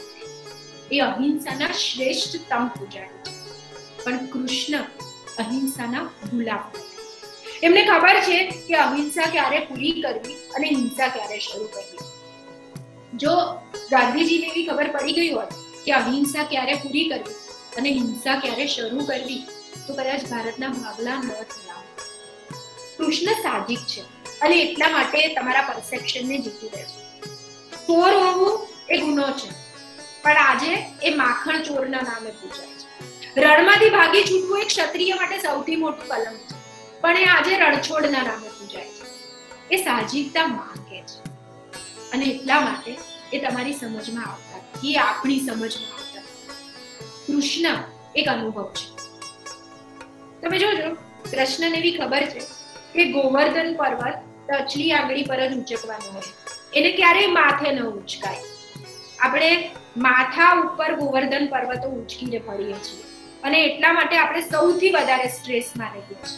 એ અહિંસાના શ્રેષ્ઠતમ પૂજારી છે. પણ કૃષ્ણ અહિંસાના ગુલામ. એમને ખબર છે કે અહિંસા ક્યારે પૂરી કરવી અને હિંસા ક્યારે શરૂ કરવી. જો ગાંધીજીને એવી ખબર પડી ગઈ હોત કે અહિંસા ક્યારે પૂરી કરવી અને હિંસા ક્યારે શરૂ કરવી તો કદાચ ભારતના ભાગલા ન થયા. કૃષ્ણ સાહજિક છે અને એટલા માટે તમારા પરસેપ્શનને જીતી રહે છે. ચોર હોવું એ ગુનો છે પણ આજે એ માખણ ચોરના નામે પૂજાય છે. રણમાંથી ભાગી છૂટવું એક ક્ષત્રિય માટે સૌથી મોટું કલંક છે પણ એ આજે રણછોડના નામે પૂજાય છે. એ સાહજિકતા માંગે છે અને એટલા માટે એ તમારી સમજમાં આવતા નથી, એ આપણી સમજમાં આવતા. કૃષ્ણ એક અનુભવ છે. તમે જોજો કૃષ્ણને એવી ખબર છે કે ગોવર્ધન પર્વત ટચલી આંગળી પર જ ઉંચકવાનો હોય, એને ક્યારેય માથે ન ઉંચકાય. આપણે માથા ઉપર ગોવર્ધન પર્વતો ઉંચકીને ફરીએ છીએ અને એટલા માટે આપણે સૌથી વધારે સ્ટ્રેસમાં રહીએ છીએ.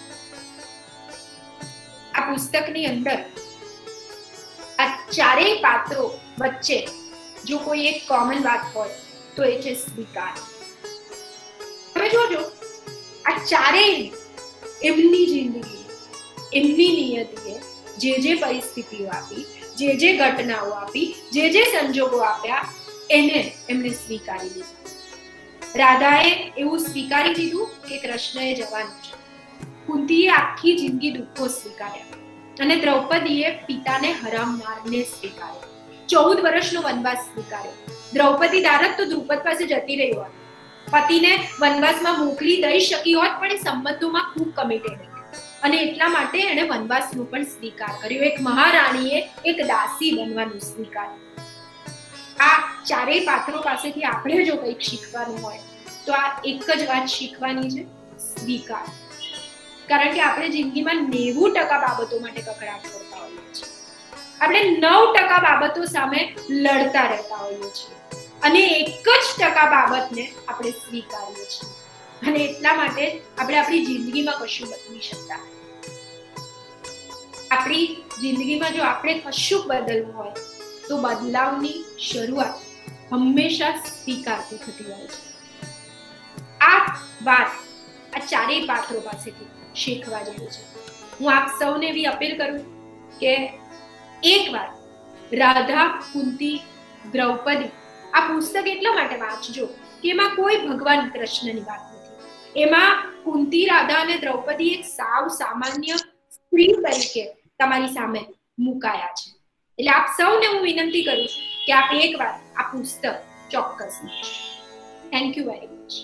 આ પુસ્તકની અંદર આ ચારેય પાત્રો વચ્ચે જો કોઈ એક કોમન વાત હોય તો એ છે સ્વીકાર. તમે જોજો આ ચારેય એમની જિંદગી એમની નિયતિએ જે જે પરિસ્થિતિઓ આપી, જે જે ઘટનાઓ આપી, જે જે સંજોગો આપ્યા એને એમણે સ્વીકારી લીધા. રાધાએ એવું સ્વીકારી લીધું કે કૃષ્ણએ જવાનું છે. કુંતીએ આખી જિંદગી દુઃખો સ્વીકાર્યા અને દ્રૌપદીએ પિતાને હરાવનારને સ્વીકાર્યો. ચૌદ વર્ષનો વનવાસ સ્વીકાર્યો. દ્રૌપદી દારત તો દ્રુપદ પાસે જતી રહી હોત, પતિને વનવાસમાં મોકલી દઈ શકી હોત પણ એ સંબંધોમાં ખૂબ કમિટેડ હતી અને એટલા માટે એણે વનવાસનો પણ સ્વીકાર કર્યો. એક મહારાણીએ એક દાસી બનવાનું સ્વીકાર્યું. આ ચારેય પાત્રો પાસેથી આપણે જો કંઈક શીખવાનું હોય તો આ એક જ વાત શીખવાની છે, સ્વીકાર. કારણ કે આપણે જિંદગીમાં નેવું ટકા બાબતો માટે કકડાટ કરતા હોઈએ છીએ, આપણે નવ ટકા બાબતો સામે લડતા રહેતા હોઈએ છીએ અને એક જ ટકા બાબતને આપણે સ્વીકારીએ છીએ. અને એટલા માટે આપણે આપણી જિંદગીમાં કશું બદલી શકતા. આપણી જિંદગીમાં જો આપણે કશું બદલવું હોય તો બદલાવની શરૂઆત હંમેશા સ્વીકારથી થતી હોય છે. આ વાત આ ચારેય પાત્રો પાસેથી શીખવા જેવી છે. હું આપ સૌને એવી અપીલ કરું કે એકવાર રાધા, કુંતી, દ્રૌપદી આ પુસ્તક એટલા માટે વાંચજો કે એમાં કોઈ ભગવાન કૃષ્ણની વાત નથી. એમાં કુંતી, રાધા અને દ્રૌપદી એક સાવ સામાન્ય સ્ત્રી તરીકે તમારી સામે મુકાયા છે. એટલે આપ સૌને હું વિનંતી કરું છું કે આપ એકવાર આ પુસ્તક ચોક્કસ વાંચો. Thank you very much.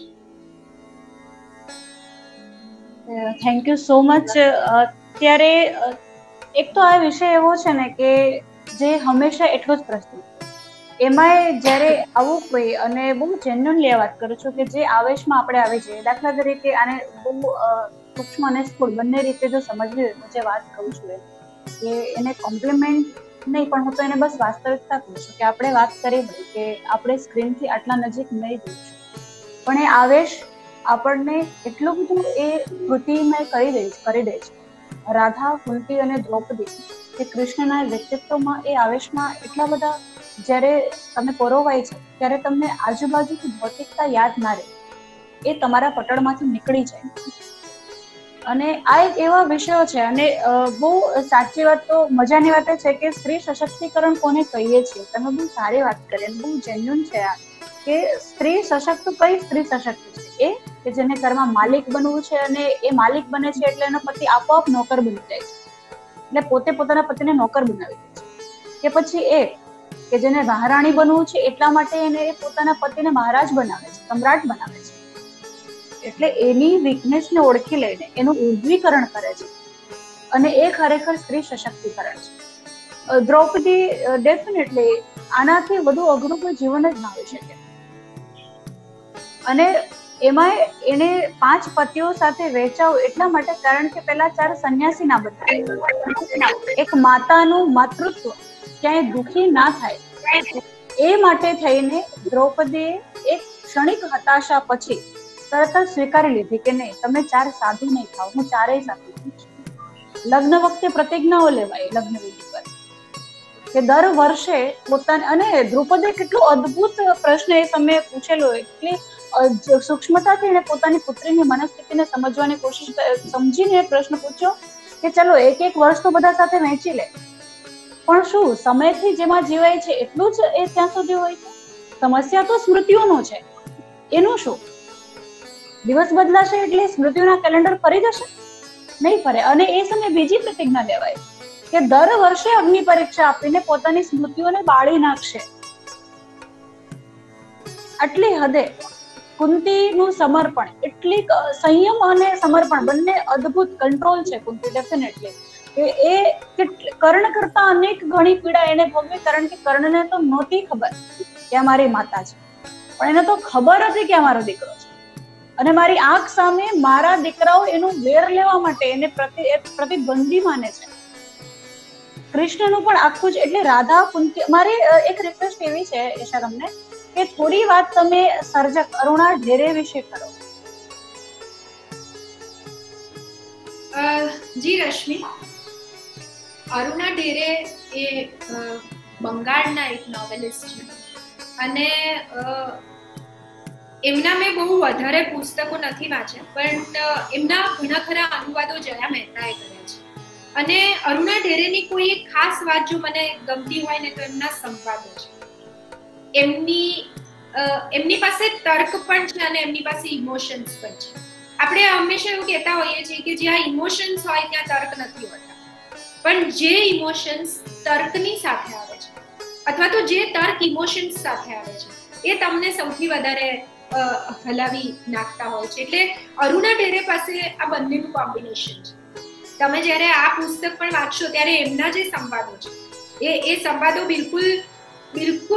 Thank you so much. અત્યારે એક તો આ વિષય એવો છે ને કે જે હંમેશા એટલો જ પ્રસ્તુત, એમાંય જ્યારે આવું કોઈ, અને બહુ જેન્યુઅનલી વાત કરું છું કે જે આવેશમાં આપણે આવી જઈએ, દાખલા તરીકે આને બહુ સૂક્ષ્મ અને સ્થૂળ બંને રીતે જો સમજવી હોય, હું જે વાત કહું છું એ કે એને કોમ્પ્લિમેન્ટ નહીં, પણ હું તો એને બસ વાસ્તવિકતા કહું છું કે આપણે વાત કરી હોય કે આપણે સ્ક્રીનથી આટલા નજીક નહીં જોઈશું, પણ એ આવેશ આપણને એટલું બધું એ કૃતિમય કરી દે કરી દે છે. રાધા, કુંતી અને દ્રૌપદી એ કૃષ્ણના વ્યક્તિત્વમાં એ આવેશમાં એટલા બધા જ્યારે તમે પરોવાય છે ત્યારે તમને આજુબાજુની ભૌતિકતા યાદ ના રહે, એ તમારા પટળમાંથી નીકળી જાય. અને આ એક એવા વિષયો છે, અને બહુ સાચી વાત તો મજાની વાત એ છે કે સ્ત્રી સશક્તિકરણ કોને કહીએ છીએ, તમે બહુ સારી વાત કરી, બહુ જેન્યુઅન છે આ કે સ્ત્રી સશક્ત કઈ સ્ત્રી સશક્ત છે? એ કે જેને ઘરમાં માલિક બનવું છે અને એ માલિક બને છે એટલે એનો પતિ આપોઆપ નોકર બની જાય છે, એટલે પોતે પોતાના પતિને નોકર બનાવી દે છે. કે પછી એ કે જેને મહારાણી બનવું છે એટલા માટે એને પોતાના પતિને મહારાજ બનાવે છે, સમ્રાટ બનાવે છે, એટલે એની વીકનેસને ઓળખી લઈને એનું ઉર્ધ્વીકરણ કરે છે, અને એ ખરેખર સ્ત્રી સશક્તિકરણ છે. દ્રૌપદી ડેફિનેટલી આનાથી વધુ અઘરું કોઈ જીવન જ ના હોઈ શકે. અને એમાં એને પાંચ પતિઓ સાથે વેચાવ એટલા માટે કારણ કે પેલા ચાર સંન્યાસી ના બતાવે, એક માતાનું માતૃત્વ ક્યાંય દુખી ના થાય એ માટે થઈને દ્રૌપદીએ એક ક્ષણિક હતાશા પછી તરત જ સ્વીકારી લીધી કે નહીં, તમે ચાર સાધુ નહીં થાવ, હું ચારેય સાધુ છું. લગ્ન વખતે પ્રતિજ્ઞાઓ લેવાય લગ્ન વિધિ પર કે દર વર્ષે પોતાને, અને દ્રૌપદીએ કેટલો અદ્ભુત પ્રશ્ન એ સમયે પૂછેલો, એટલી સૂક્ષ્મતાથી એને પોતાની પુત્રીની મનસ્થિતિને સમજવાની કોશિશ સમજીને પ્રશ્ન પૂછ્યો કે ચલો એક એક વર્ષ તો બધા સાથે વહેંચી લે, પણ શું સમયથી જેમાં જીવાય છે એટલું જ એ ત્યાં સુધી હોય છે? સમસ્યા તો સ્મૃતિઓનો છે, એનું શું? દિવસ બદલાશે એટલે સ્મૃતિઓના કેલેન્ડર ફરી જશે? નહીં ફરે. અને એ સમયે બીજી પ્રતિજ્ઞા લેવાય કે દર વર્ષે અગ્નિ પરીક્ષા આપીને પોતાની સ્મૃતિઓને બાળી નાખશે. આટલી હદે કુંતીનું સમર્પણ, એટલી સંયમ અને સમર્પણ બંને અદ્ભુત કંટ્રોલ છે કુંતી ડેફિનેટલી, કે એ કર્ણ કરતા અનેક ઘણી પીડા એને ભોગવી, કારણ કે કર્ણને તો નહોતી ખબર કે આ મારી માતા છે, પણ એને તો ખબર હતી કે આ મારો દીકરો છે, અને મારી આંખ સામે મારા દીકરાઓ એનું વેર લેવા માટે એને પ્રતિ પ્રતિબંધી માને છે. કૃષ્ણનું પણ આખું જ, એટલે રાધા, કુંતી, મારી એક રિક્વેસ્ટ એવી છે ઈશા તમને કે થોડી વાત તમે સર્જક અરુણા ઢેરે વિશે કરો. જી રશ્મિ, અરુણા ઢેરે એ બંગાળના એક નોવેલિસ્ટ છે, અને એમના મેં બહુ વધારે પુસ્તકો નથી વાંચ્યા, પણ એમના ઘણા ખરા અનુવાદો જયા મહેતાએ કર્યા છે. અને અરુણા ઢેરેની કોઈ એક ખાસ વાત જો મને ગમતી હોય ને તો એમના સંવાદો છે. એમની એમની પાસે તર્ક પણ છે અને એમની પાસે ઇમોશન્સ પણ છે. આપણે હંમેશા એવું કહેતા હોઈએ છીએ કે જ્યાં ઇમોશન્સ હોય ત્યાં તર્ક નથી હોતા, પણ જે ઇમોશન્સ તર્કની સાથે આવે છે અથવા તો જે તર્ક ઇમોશન્સ સાથે આવે છે એ તમને સૌથી વધારે હલાવી નાખતા હોય છે. એટલે અરુણા ઢેરે પાસે આ બંનેનું કોમ્બિનેશન છે. તમે જ્યારે આ પુસ્તક પણ વાંચશો ત્યારે એમના જે સંવાદો છે એ એ સંવાદો બિલકુલ બિલકુલ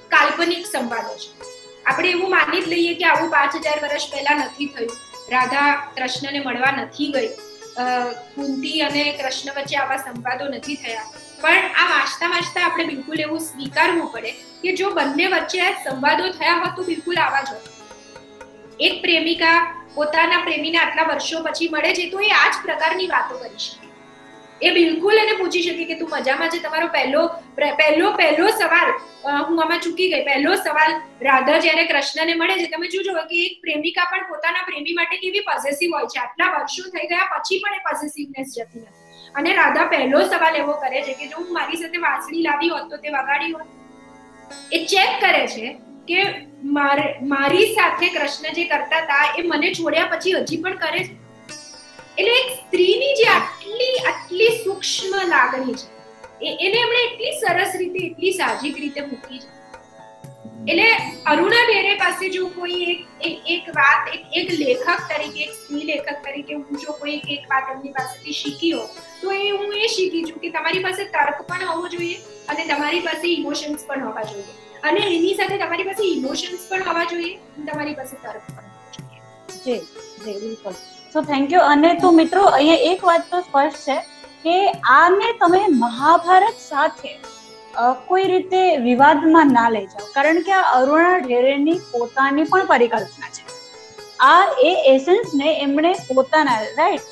કાલ્પનિક સંવાદો છે. આપણે એવું માની જ લઈએ કે આવું પાંચ હજાર વર્ષ પહેલા નથી થયું, રાધા કૃષ્ણને મળવા નથી ગઈ, કુંતી અને કૃષ્ણ વચ્ચે આવા સંવાદો નથી થયા. પણ આ વાંચતા વાંચતા આપણે બિલકુલ એવું સ્વીકારવું પડે કે જો બંને વચ્ચે આ સંવાદો થયા હોત તો બિલકુલ આવા જ હોત. એક પ્રેમિકા પોતાના પ્રેમીને આટલા વર્ષો પછી મળે છે તો એ આ જ પ્રકારની વાતો કરી શકે. એ બિલકુલ એને પૂછી શકે કે તું મજામાં છે. તમારો પહેલો પહેલો પહેલો સવાલ હું આમાં ચૂકી ગઈ. પહેલો સવાલ રાધા જ્યારે કૃષ્ણને મળે છે, તમે જોજો કે એક પ્રેમિકા પણ પોતાના પ્રેમી માટે કેવી પોઝેસિવ હોય છે. આટલા વર્ષો થઈ ગયા પછી પણ એ પોઝેસિવનેસ જતી નથી. અને રાધા પહેલો સવાલ એવો કરે છે કે જો હું મારી સાથે વાંસળી લાવી હોત તો તે વગાડી હોત. એ ચેક કરે છે કે મારી સાથે કૃષ્ણ જે કરતા હતા એ મને છોડ્યા પછી હજી પણ કરે છે. એટલે એક સ્ત્રીની જે આટલી આટલી સૂક્ષ્મ લાગણી છે એને એમણે એટલી સરસ રીતે એટલી સાહજિક રીતે મૂકી છે. એટલે અરુણા ઢેરે પાસે જો કોઈ એક એક વાત એક એક લેખક તરીકે એક સ્ત્રી લેખક તરીકે હું જો કોઈ એક વાત એમની પાસેથી શીખી હોઉં તો એ હું એ શીખી છું કે તમારી પાસે તર્ક પણ હોવો જોઈએ અને તમારી પાસે ઇમોશન્સ પણ હોવા જોઈએ. અને એની સાથે તમારી પાસે ઇમોશન્સ પણ હોવા જોઈએ, તમારી પાસે તર્ક પણ હોવો જોઈએ. જી જી બિલકુલ. So thank you. અને તો મિત્રો અહીંયા એક વાત તો સ્પષ્ટ છે કે આને તમે મહાભારત સાથે કોઈ રીતે વિવાદમાં ના લઈ જાઓ, કારણ કે આ અરુણા ઢેરેની પોતાની પણ પરિકલ્પના છે. આ એ એસેન્સ ને એમણે પોતાના રાઈટ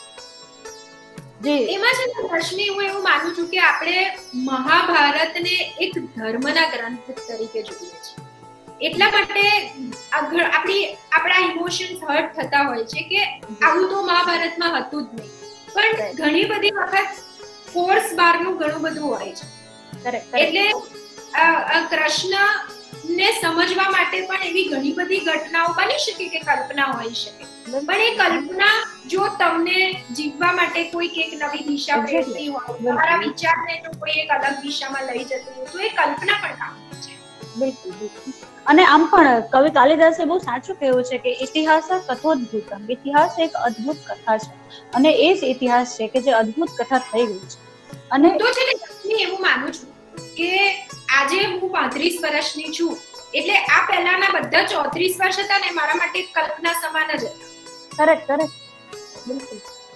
જી એમાં છે ને રશ્મિ, હું એવું માનું છું કે આપણે મહાભારતને એક ધર્મના ગ્રંથ તરીકે જોઈએ છીએ. એટલા માટે આપણી આપણા ઇમોશન્સ હર્ટ થતા હોય છે કે આવું તો મહાભારતમાં હતું જ નહીં. પણ ઘણી બધી વખત ફોર્સ બારનું ઘણું બધું હોય છે. એટલે કૃષ્ણ ને સમજવા માટે પણ એવી ઘણી બધી ઘટનાઓ બની શકે કે કલ્પના હોઈ શકે. પણ એ કલ્પના જો તમને જીવવા માટે કોઈ એક નવી દિશા પ્રેરતી હોય, તમારા વિચારને જો કોઈ એક અલગ દિશામાં લઈ જતું હોય તો એ કલ્પના પણ કામ છે. બિલકુલ બિલકુલ. અને આમ પણ કવિ કાલિદાસે બહુ સાચું કહ્યું છે કે ઇતિહાસ કથોદ્ભુતમ. ઇતિહાસ એક અદ્ભુત કથા છે અને એ જ ઇતિહાસ છે કે જે અદ્ભુત કથા થઈ ગઈ છે. અને તો છે ને હું એવું માનું છું કે આજે હું પાંત્રીસ વર્ષની છું એટલે આ પહેલાના બધા ચોત્રીસ વર્ષ હતા ને મારા માટે કલ્પના સમાન જ હતા. કરેક્ટ કરેક્ટ બિલકુલ.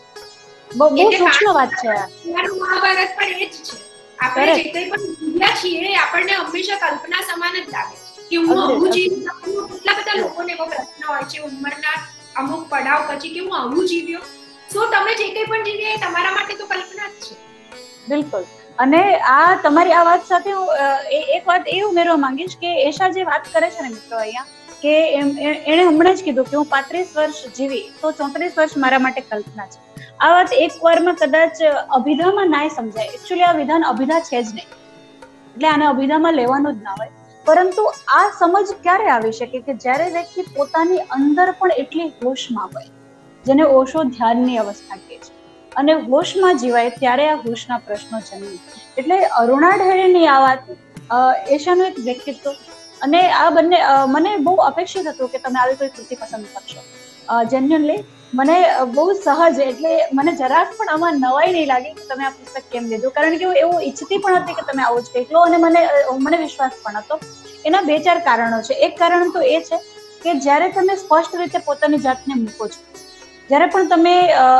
બહુ બહુ સૂક્ષ્મ વાત છે. મહાભારત પણ એ જ છે. આપણે જે કંઈ પણ જીવ્યા છીએ એ આપણને હંમેશા કલ્પના સમાન જ લાગે છે કે હું આવું જીવી શકું. કેટલા બધા લોકોને એવો પ્રશ્ન હોય છે ઉંમરના અમુક પડાવ પછી કે હું આવું જીવ્યો. સો તમે જે કંઈ પણ જીવ્યા એ તમારા માટે તો કલ્પના જ છે. બિલકુલ. અને આ તમારી આ વાત સાથે હું એક વાત એ ઉમેરવા માંગીશ કે એશા જે વાત કરે છે ને મિત્રો અહીંયા કે એણે હમણાં જ કીધું કે હું પાંત્રીસ વર્ષ જીવી તો ચોત્રીસ વર્ષ મારા માટે કલ્પના છે. આ વાત એક વારમાં કદાચ અભિધામાં ના સમજાય. એકચ્યુઅલી આ વિધાન અભિધા છે જ નહીં, એટલે આને અભિધામાં લેવાનું જ ના હોય. પરંતુ આ સમજ ક્યારે આવી શકે કે જ્યારે વ્યક્તિ પોતાની અંદર પણ એટલી હોશમાં હોય, જેને ઓશો ધ્યાનની અવસ્થા કહે છે, અને હોશમાં જીવાય ત્યારે આ હોશના પ્રશ્નો જન્મે. એટલે અરુણા ઢેરેની આ વાત, એશાનું એક વ્યક્તિત્વ, અને આ બંને મને બહુ અપેક્ષિત હતું કે તમે આવી કોઈ કૃતિ પસંદ કરશો. જેન્યુઅનલી મને બહુ સહજ, એટલે મને જરાક પણ આમાં નવાઈ નહીં લાગી કે તમે આ પુસ્તક કેમ લીધું, કારણ કે હું એવું ઈચ્છતી પણ હતી કે તમે આવું જ કહી લો, અને મને મને વિશ્વાસ પણ હતો. એના બે ચાર કારણો છે. એક કારણ તો એ છે કે જ્યારે તમે સ્પષ્ટ રીતે પોતાની જાતને મૂકો છો, જ્યારે પણ તમે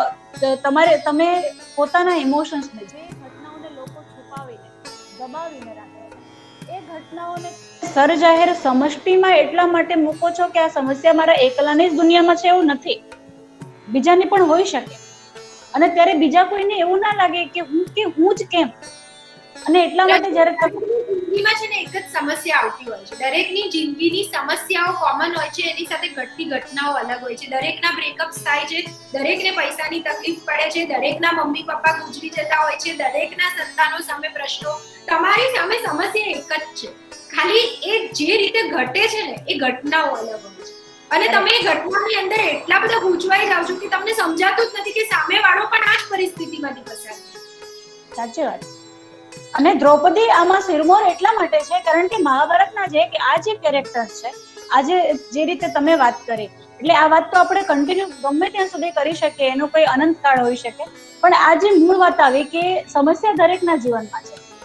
તમારે તમે પોતાના ઇમોશન્સને, જે ઘટનાઓને લોકો છુપાવીને દબાવીને રાખે એ ઘટનાઓને સરજાહેર સમષ્ટિમાં એટલા માટે મૂકો છો કે આ સમસ્યા મારા એકલાની જ દુનિયામાં છે એવું નથી, બીજાની પણ હોઈ શકે. અને ત્યારે બીજા કોઈને એવું ના લાગે કે હું કે હું જ કેમ. અને એટલા માટે જ્યારે જિંદગીમાં છે ને એક જ સમસ્યા આવતી હોય છે. દરેકની જિંદગીની સમસ્યાઓ કોમન હોય છે, એની સાથે ઘટતી ઘટનાઓ અલગ હોય છે. દરેકના બ્રેકઅપ્સ થાય છે, દરેકને પૈસાની તકલીફ પડે છે, દરેકના મમ્મી પપ્પા ગુજરી જતા હોય છે, દરેકના સંતાનો સામે પ્રશ્નો. તમારી સામે સમસ્યા એક જ છે, ખાલી એ જે રીતે ઘટે છે ને એ ઘટનાઓ અલગ હોય છે. અને તમે એ ઘટનાની અંદર એટલા બધા ગૂંચવાઈ જાવ છો કે તમને સમજાતું જ નથી કે સામે વાળો પણ આ જ પરિસ્થિતિમાંથી પસાર થાય. સાચી વાત. અને દ્રૌપદી આમાં સિરમોર એટલા માટે છે કારણ કે મહાભારતના જે કે આ જે કેરેક્ટર્સ છે, આજે જે રીતે તમે વાત કરી, એટલે આ વાત તો આપણે કન્ટિન્યુ ગમે ત્યાં સુધી કરી શકીએ, એનો કોઈ અનંતકાળ હોઈ શકે. પણ આ જે મૂળ વાત આવી કે સમસ્યા દરેકના જીવનમાં છે,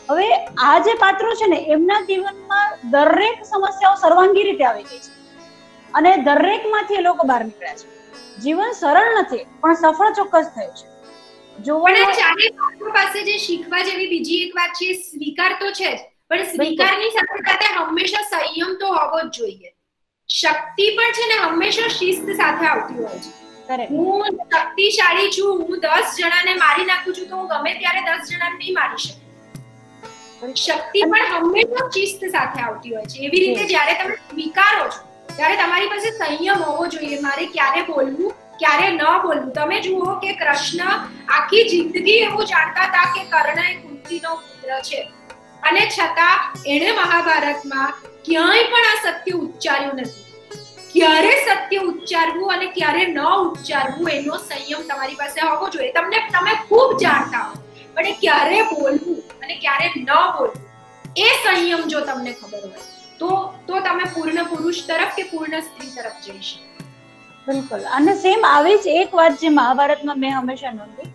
હવે આ જે પાત્રો છે ને એમના જીવનમાં દરેક સમસ્યાઓ સર્વાંગી રીતે આવી ગઈ છે અને દરેક માંથી એ લોકો બહાર નીકળ્યા છે. જીવન સરળ નથી પણ સફળ ચોક્કસ થયું છે. જોવાનું ચારે પાત્રો પાસે જે શીખવા જેવી બીજી એક વાત છે, સ્વીકાર તો છે જ, પણ સ્વીકારની સાથે સાથે હંમેશા સંયમ તો હોવો જ જોઈએ. શક્તિ પણ છે ને હંમેશા શિસ્ત સાથે આવતી હોય છે. હું શક્તિશાળી છું, હું દસ જણાને મારી નાખું છું, તો હું ગમે ત્યારે દસ જણાને નહીં મારી શકું. શક્તિ પણ હંમેશા શિસ્ત સાથે આવતી હોય છે. એવી રીતે જ્યારે તમે સ્વીકારો છો ત્યારે તમારી પાસે સંયમ હોવો જોઈએ. મારે ક્યારે બોલવું, ક્યારે ન બોલવું. તમે જુઓ કે કૃષ્ણ આખી જિંદગી એવું જાણતા હતા કે કર્ણ એ કુંતીનો પુત્ર છે અને છતાં એણે મહાભારતમાં ક્યાંય પણ આ સત્ય ઉચ્ચાર્યું નથી. ક્યારે સત્ય ઉચ્ચારવું અને ક્યારે ન ઉચ્ચારવું એનો સંયમ તમારી પાસે હોવો જોઈએ. તમને તમે ખૂબ જાણતા હો પણ ક્યારે બોલવું અને ક્યારે ન બોલવું એ સંયમ જો તમને ખબર હોય તો તો તમે પૂર્ણ પુરુષ તરફ કે પૂર્ણ સ્ત્રી તરફ જઈ શકો. બિલકુલ. અને સેમ આવી જ એક વાત જે મહાભારતમાં મેં હંમેશા નોંધી,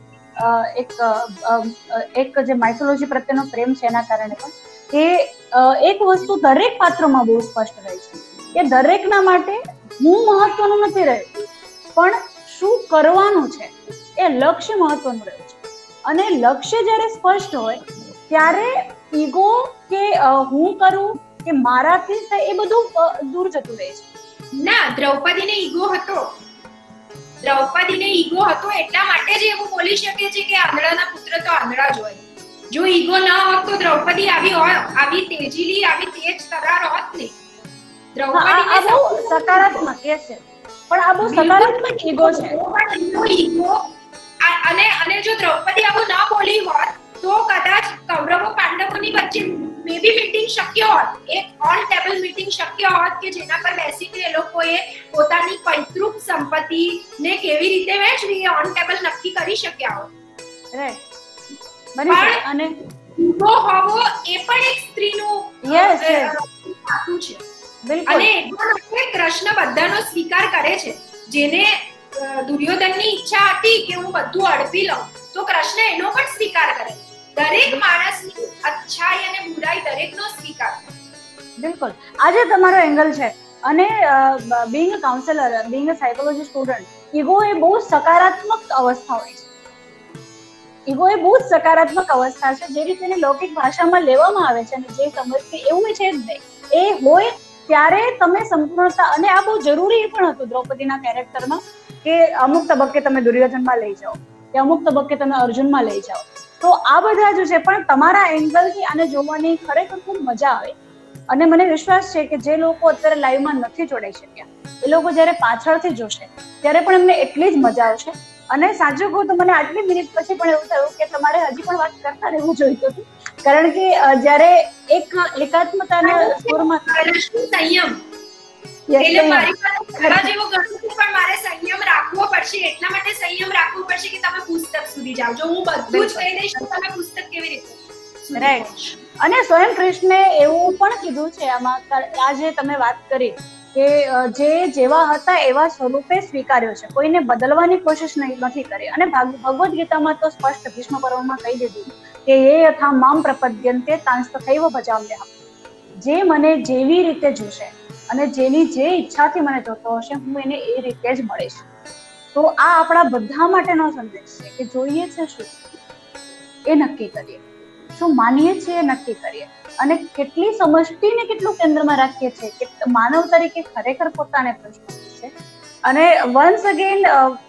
એક એક જે માઇથોલોજી પ્રત્યેનો પ્રેમ છે એના કારણે પણ, કે એક વસ્તુ દરેક પાત્રમાં બહુ સ્પષ્ટ રહે છે કે દરેકના માટે હું મહત્વનું નથી રહ્યું પણ શું કરવાનું છે એ લક્ષ્ય મહત્વનું રહ્યું છે. અને લક્ષ્ય જ્યારે સ્પષ્ટ હોય ત્યારે ઈગો કે હું કરું કે મારાથી થાય એ બધું દૂર જતું રહે છે. ના, દ્રૌપદીને ઈગો હતો. દ્રૌપદીને ઈગો હતો એટલા માટે જ એવું બોલી શકે છે કે આંધળાના પુત્ર તો આંધળા જ હોય. જો ઈગો ન હોત તો દ્રૌપદી આવી હોય, આવી તેજીલી, આવી તેજ તરાર હોત નહીં. દ્રૌપદીને બહુ સકારાત્મક કે છે પણ આ બહુ સકારાત્મક ઈગો છે. ઈગો અને અને જો દ્રૌપદી આવું ન બોલી હોત તો કદાચ કૌરવો પાંડવોની વચ્ચે મે બી મીટિંગ શક્ય હોત, એક ઓન ટેબલ મીટિંગ શક્ય હોત કે જેના પર બેસીને એ લોકોએ પોતાની પૈતૃક સંપત્તિ ને કેવી રીતે વહેંચવી એ ઓન ટેબલ નક્કી કરી શક્યા હોત. રાઈટ. બની અને ઈગો હોવો એ પણ એક સ્ત્રીનું યસ સાચું છે. અને એટલા માટે કૃષ્ણ બધાનો સ્વીકાર કરે છે. જેને દુર્યોધનની ઈચ્છા હતી કે હું બધું અડપી લઉં તો કૃષ્ણ એનો પણ સ્વીકાર કરે. દરેક માણસની અચ્છાઈ અને બુરાઈ દરેકનો સ્વીકાર. બિલકુલ. આજે તમારો એંગલ છે અને being a counsellor, being a psychology student, ego એ બહુ સકારાત્મક અવસ્થા હોય છે. ઈગો એ બહુ જ સકારાત્મક અવસ્થા છે. જે રીતે એને લૌકિક ભાષામાં લેવામાં આવે છે અને જે સમજથી એવું છે જ નહીં, એ હોય ત્યારે તમે સંપૂર્ણતા, અને આ બહુ જરૂરી પણ હતું દ્રૌપદીના કેરેક્ટરમાં કે અમુક તબક્કે તમે દુર્યોધનમાં લઈ જાઓ કે અમુક તબક્કે તમે અર્જુનમાં લઈ જાઓ. તો આ બધા જ છે પણ તમારા એંગલથી આને જોવાની ખરેખર ખૂબ મજા આવે. અને મને વિશ્વાસ છે કે જે લોકો અત્યારે લાઈવમાં નથી જોડાઈ શક્યા એ લોકો જ્યારે પાછળથી જોશે ત્યારે પણ એમને એટલી જ મજા આવશે. અને સાચું કહું તો મને આટલી મિનિટ પછી પણ એવું થયું કે તમારે હજી પણ વાત કરતા રહેવું જોઈતું હતું, કારણ કે જ્યારે એક એકાત્મતાના સ્વરમાં સંયમ એટલે મારી પાસે ઘણા જેવો ગણું છું પણ મારે સંયમ રાખવો પડશે. એટલા માટે સંયમ રાખવો પડશે કે તમે પુસ્તક સુધી જાઓ. જો હું બધું જ કહી દઈશ તો તમે પુસ્તક કેવી રીતે? રાઈટ. અને સ્વયં કૃષ્ણે એવું પણ કીધું છે આમાં, આજે તમે વાત કરી કે જે જેવા હતા એવા સ્વરૂપે સ્વીકાર્યો છે, કોઈને બદલવાની કોશિશ નથી કરી. અને ભગવદ્ ગીતામાં તો સ્પષ્ટ ભીષ્મ પર્વમાં કહી દીધું કે એ યથા મામ પ્રપદ્યન્તે તાંસ્તથૈવ ભજામ્યહમ. જે મને જેવી રીતે જોશે અને જેની જે ઈચ્છાથી મને જોતો હશે હું એને એ રીતે જ મળીશ. તો આ આપણા બધા માટેનો સંદેશ છે કે જોઈએ છે શું એ નક્કી કરીએ, શું માનીએ છીએ એ નક્કી કરીએ, અને કેટલી સમષ્ટિને કેટલું કેન્દ્રમાં રાખીએ છીએ કે માનવ તરીકે ખરેખર પોતાને પ્રશ્ન છે. અને વન્સ અગેન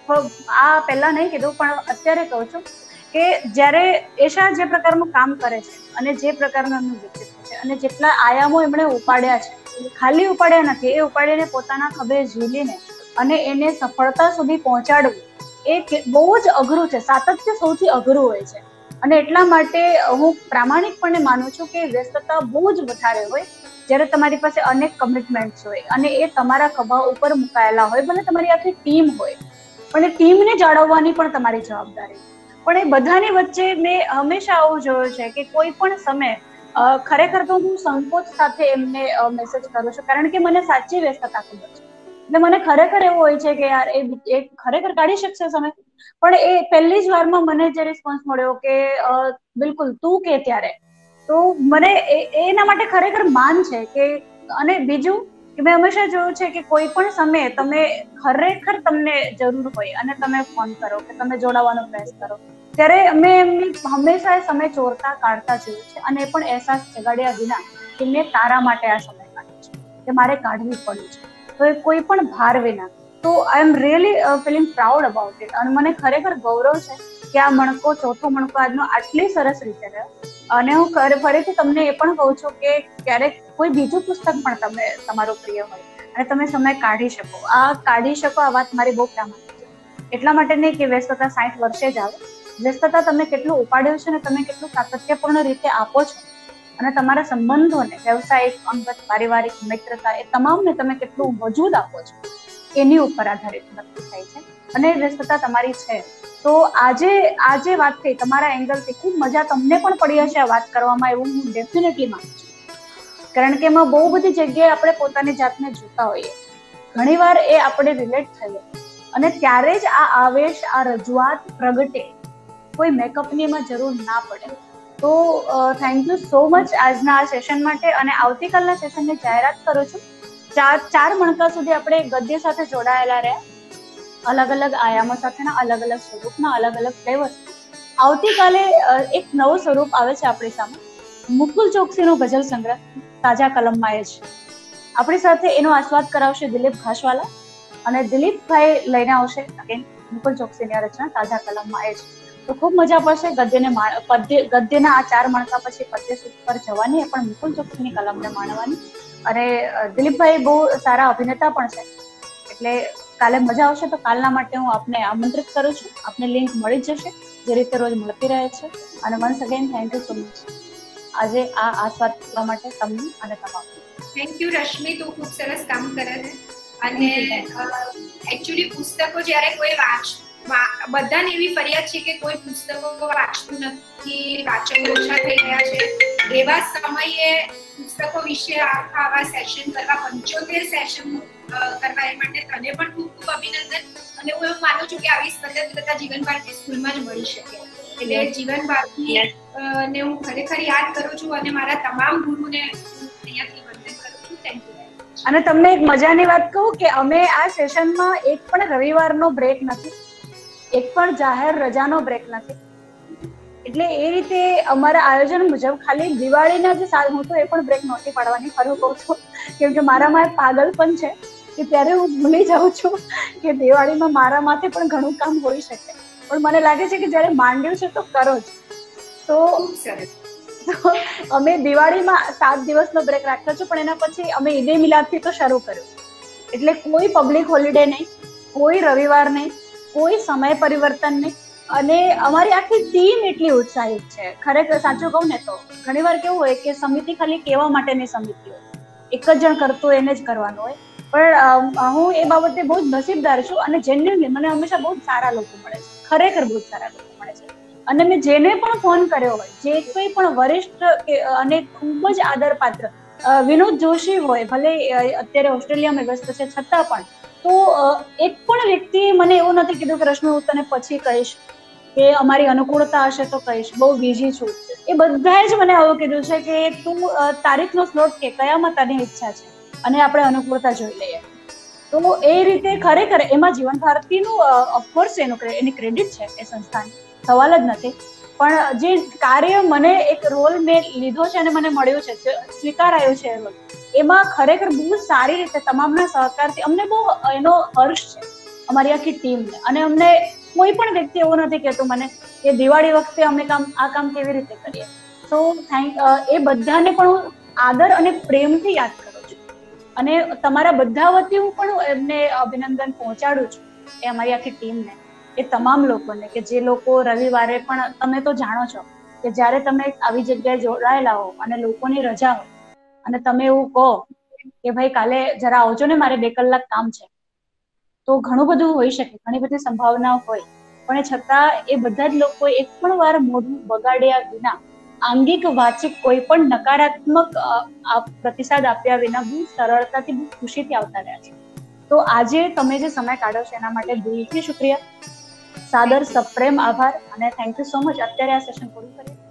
આ પહેલા નહીં કીધું પણ અત્યારે કહું છું કે જ્યારે એશા જે પ્રકારનું કામ કરે છે અને જે પ્રકારનું એમનું વ્યક્તિત્વ છે અને જેટલા આયામો એમણે ઉપાડ્યા છે, ખાલી ઉપાડ્યા નથી, એ ઉપાડીને પોતાના ખભે ઝીલીને અને એને સફળતા સુધી પહોંચાડવું એ બહુ જ અઘરું છે. સાતત્ય સૌથી અઘરું હોય છે. અને એટલા માટે હું પ્રામાણિકપણે માનું છું કે વ્યસ્તતા બહુ જ વધારે હોય જ્યારે તમારી પાસે અનેક કમિટમેન્ટ્સ હોય અને એ તમારા ખભા ઉપર મુકાયેલા હોય, ભલે તમારી આખી ટીમ હોય પણ એ ટીમને જાળવવાની પણ તમારી જવાબદારી. પણ એ બધાની વચ્ચે મેં હંમેશા આવું જોયું છે કે કોઈ પણ સમય ખરેખર તો હું સંકોચ સાથે એમને મેસેજ કરું છું, કારણ કે મને સાચી વ્યસ્તતા ખબર છે. એટલે મને ખરેખર એવું હોય છે કે યાર એ ખરેખર કાઢી શકશે સમય, પણ એ પહેલી જ વારમાં મને જે રિસ્પોન્સ મળ્યો કે બિલકુલ તું કે ત્યારે તો મને એના માટે ખરેખર માન છે કે, અને બીજું કે મેં હંમેશા જોયું છે કે કોઈ પણ સમયે તમે ખરેખર તમને જરૂર હોય અને તમે ફોન કરો કે તમે જોડાવાનો પ્રયાસ કરો, ત્યારે અમે એમની હંમેશા એ સમય ચોરતા કાઢતા જોયું છે, અને એ પણ અહેસાસ જગાડ્યા વિના કે મેં તારા માટે આ સમય કાઢ્યો છે, કે મારે કાઢવી પડ્યું છે, તો એ કોઈ પણ ભાર વિના. તો I am really feeling proud about it, અને મને ખરેખર ગૌરવ છે કે આ મણકો, ચોથો મણકો આજનો આટલી સરસ રીતે રહ્યો. અને હું ફરીથી તમને એ પણ કહું છું કે ક્યારેક કોઈ બીજું પુસ્તક પણ તમે તમારું પ્રિય હોય અને તમે સમય કાઢી શકો, આ કાઢી શકો, આ વાત મારી બહુ પ્રામાણિક છે. એટલા માટે નહીં કે વ્યસ્તતા સાઠ વર્ષે જ આવે, વ્યસ્તતા તમે કેટલું ઉપાડ્યું છે ને તમે કેટલું સાતત્યપૂર્ણ રીતે આપો છો, અને તમારા સંબંધોને, વ્યવસાયિક, અંગત, પારિવારિક, મિત્રતા, એ તમામને તમે કેટલું વજૂદ આપો છો, એની ઉપર આધારિત નક્કી થાય છે. અને વ્યસ્તતા તમારી છે. તો આજે આજે વાત થઈ તમારા એંગલથી, ખૂબ મજા તમને પણ પડી હશે આ વાત કરવામાં, એવું હું ડેફિનેટલી માનું છું. કારણ કે એમાં બહુ બધી જગ્યાએ આપણે પોતાની જાતને જોતા હોઈએ, ઘણીવાર એ આપણે રિલેટ થઈએ, અને ત્યારે જ આ આવેશ, આ રજૂઆત પ્રગટે, કોઈ મેકઅપની એમાં જરૂર ના પડે. તો થેન્ક યુ સો મચ આજના આ સેશન માટે, અને આવતીકાલના સેશનની જાહેરાત કરું છું. ચાર ચાર મણકા સુધી આપણે ગદ્ય સાથે જોડાયેલા રહ્યા, અલગ અલગ આયામો સાથેના, અલગ અલગ સ્વરૂપના, અલગ અલગ ફ્લેવર્સ. આવતીકાલે એક નવું સ્વરૂપ આવે છે આપણી સામે, મુકુલ ચોકસીનો ગઝલ સંગ્રહ તાજા કલમમાં એ છે. આપણી સાથે એનો આસ્વાદ કરાવશે દિલીપ ઘાસવાલા, અને દિલીપભાઈ લઈને આવશે મુકુલ ચોકસીની રચના તાજા કલમમાં એ છે. તો ખૂબ મજા પડશે ગદ્યને પદ્ય ગદ્યના આ ચાર મણકા પછી પદ્ય સૂત્ર પર જવાની, એ પણ મુકુલ ચોકસીની કલમને માણવાની. અને દિલીપભાઈ બહુ સારા અભિનેતા પણ છે, એટલે કાલે મજા આવશે. તો કાલના માટે હું આપને આમંત્રિત કરું છું, આપને લિંક મળી જશે જે રીતે રોજ મળતી રહે છે. અને once again thank you so much આજે આ આસ્વાદ કરવા માટે તમને અને તમામ. થેન્ક યુ રશ્મિ, તું ખૂબ સરસ કામ કરે છે. અને એકચ્યુઅલી પુસ્તકો જ્યારે કોઈ વાંચ, બધાને એવી ફરિયાદ છે કે કોઈ પુસ્તકો વાંચતું નથી, વાચકો ઓછા થઈ ગયા છે. એવા સમયે પુસ્તકો વિશે આખા આવા સેશન કરવા, પંચોતેર સેશન કરવા, એ માટે તને પણ ખૂબ ખૂબ અભિનંદન. અને હું એવું માનું છું કે આવી સ્વતંત્રતા જીવન ભારતી સ્કૂલમાં જ મળી શકે. એટલે જીવન ભારતી ને હું ખરેખર યાદ કરું છું, અને મારા તમામ ગુરુને અહીંયાથી વંદન કરું છું. Thank you. અને તમને એક મજાની વાત કહું કે અમે આ સેશનમાં એક પણ રવિવારનો બ્રેક નથી, એક પણ જાહેર રજાનો બ્રેક નથી. એટલે એ રીતે અમારા આયોજન મુજબ ખાલી દિવાળીના જે સાલ, હું તો એ પણ બ્રેક નહોતી પાડવાની, ખરું કહું છું, કેમ કે મારામાં પાગલપન છે કે ત્યારે હું ભૂલી જાઉં છું કે દિવાળીમાં મારા માથે પણ ઘણું કામ હોઈ શકે, પણ મને લાગે છે કે જયારે માંડ્યું છે તો કરો જ. તો અમે દિવાળીમાં સાત દિવસનો બ્રેક રાખ્યો છે, પણ એના પછી અમે ઈદે મિલાદથી તો શરૂ કર્યું. એટલે કોઈ પબ્લિક હોલિડે નહીં, કોઈ રવિવાર નહીં, કોઈ સમય પરિવર્તન નહીં. અને અમારી આખી ટીમ એટલી ઉત્સાહિત છે. ખરેખર સાચું કહું ને તો ઘણીવાર કેવું હોય કે સમિતિ ખાલી કહેવા માટેની સમિતિ હોય, એક જ જણ કરતું એને જ કરવાનું હોય. પણ હું એ બાબતે બહુ જ નસીબદાર છું, અને જેન્યુઅલી મને હંમેશા બહુ જ સારા લોકો મળે છે, ખરેખર બહુ જ સારા લોકો મળે છે. અને મેં જેને પણ ફોન કર્યો હોય, જે કોઈ પણ વરિષ્ઠ અને ખૂબ જ આદરપાત્ર વિનોદ જોશી હોય, ભલે અત્યારે ઓસ્ટ્રેલિયામાં વ્યસ્ત છે છતાં પણ, તો એક પણ વ્યક્તિએ મને એવું નથી કીધું કે રશ્મિ હું તને પછી કહીશ, કે અમારી અનુકૂળતા હશે તો કહીશ, બહુ બિઝી છું. એ બધાએ જ મને આવું કીધું છે કે તું તારીખનો સ્લોટ કે કયામાં તને ઈચ્છા છે, અને આપણે અનુકૂળતા જોઈ લઈએ. તો એ રીતે ખરેખર એમાં જીવન ભારતીનું ઓફકોર્સ એનું એની ક્રેડિટ છે એ સંસ્થાની, સવાલ જ નથી. પણ જે કાર્ય મને એક રોલ મેં લીધો છે અને મને મળ્યું છે, સ્વીકારાયો છે એ રોલ, એમાં ખરેખર બહુ સારી રીતે તમામના સહકારથી અમને બહુ એનો હર્ષ છે, અમારી આખી ટીમને. અને અમને કોઈ પણ વ્યક્તિ એવું નથી કહેતું મને કે દિવાળી વખતે અમે કામ આ કામ કેવી રીતે કરીએ. તો થેન્ક એ બધાને પણ હું આદર અને પ્રેમથી યાદ કરું છું, અને તમારા બધા વતી હું પણ એમને અભિનંદન પહોંચાડું છું, એ અમારી આખી ટીમને, એ તમામ લોકોને કે જે લોકો રવિવારે પણ, તમે તો જાણો છો કે જ્યારે તમે આવી જગ્યાએ જોડાયેલા હો અને લોકોની રજા હોય અને તમે એવું કહો કે ભાઈ કાલે જરા આવજો ને, મારે બે કલાક કામ છે, તો ઘણું બધું હોઈ શકે, ઘણી બધી સંભાવનાઓ હોય, પણ છતાં એ બધા જ લોકો એક પણ વાર મોઢું બગાડ્યા વિના, આંગિક વાચિક કોઈ પણ નકારાત્મક પ્રતિસાદ આપ્યા વિના બહુ સરળતાથી, બહુ ખુશીથી આવતા રહ્યા છે. તો આજે તમે જે સમય કાઢો છો એના માટે દિલથી શુક્રિયા, સાદર સપ્રેમ આભાર, અને થેન્ક યુ સો મચ. અત્યારે આ સેશન પૂરું કરીએ.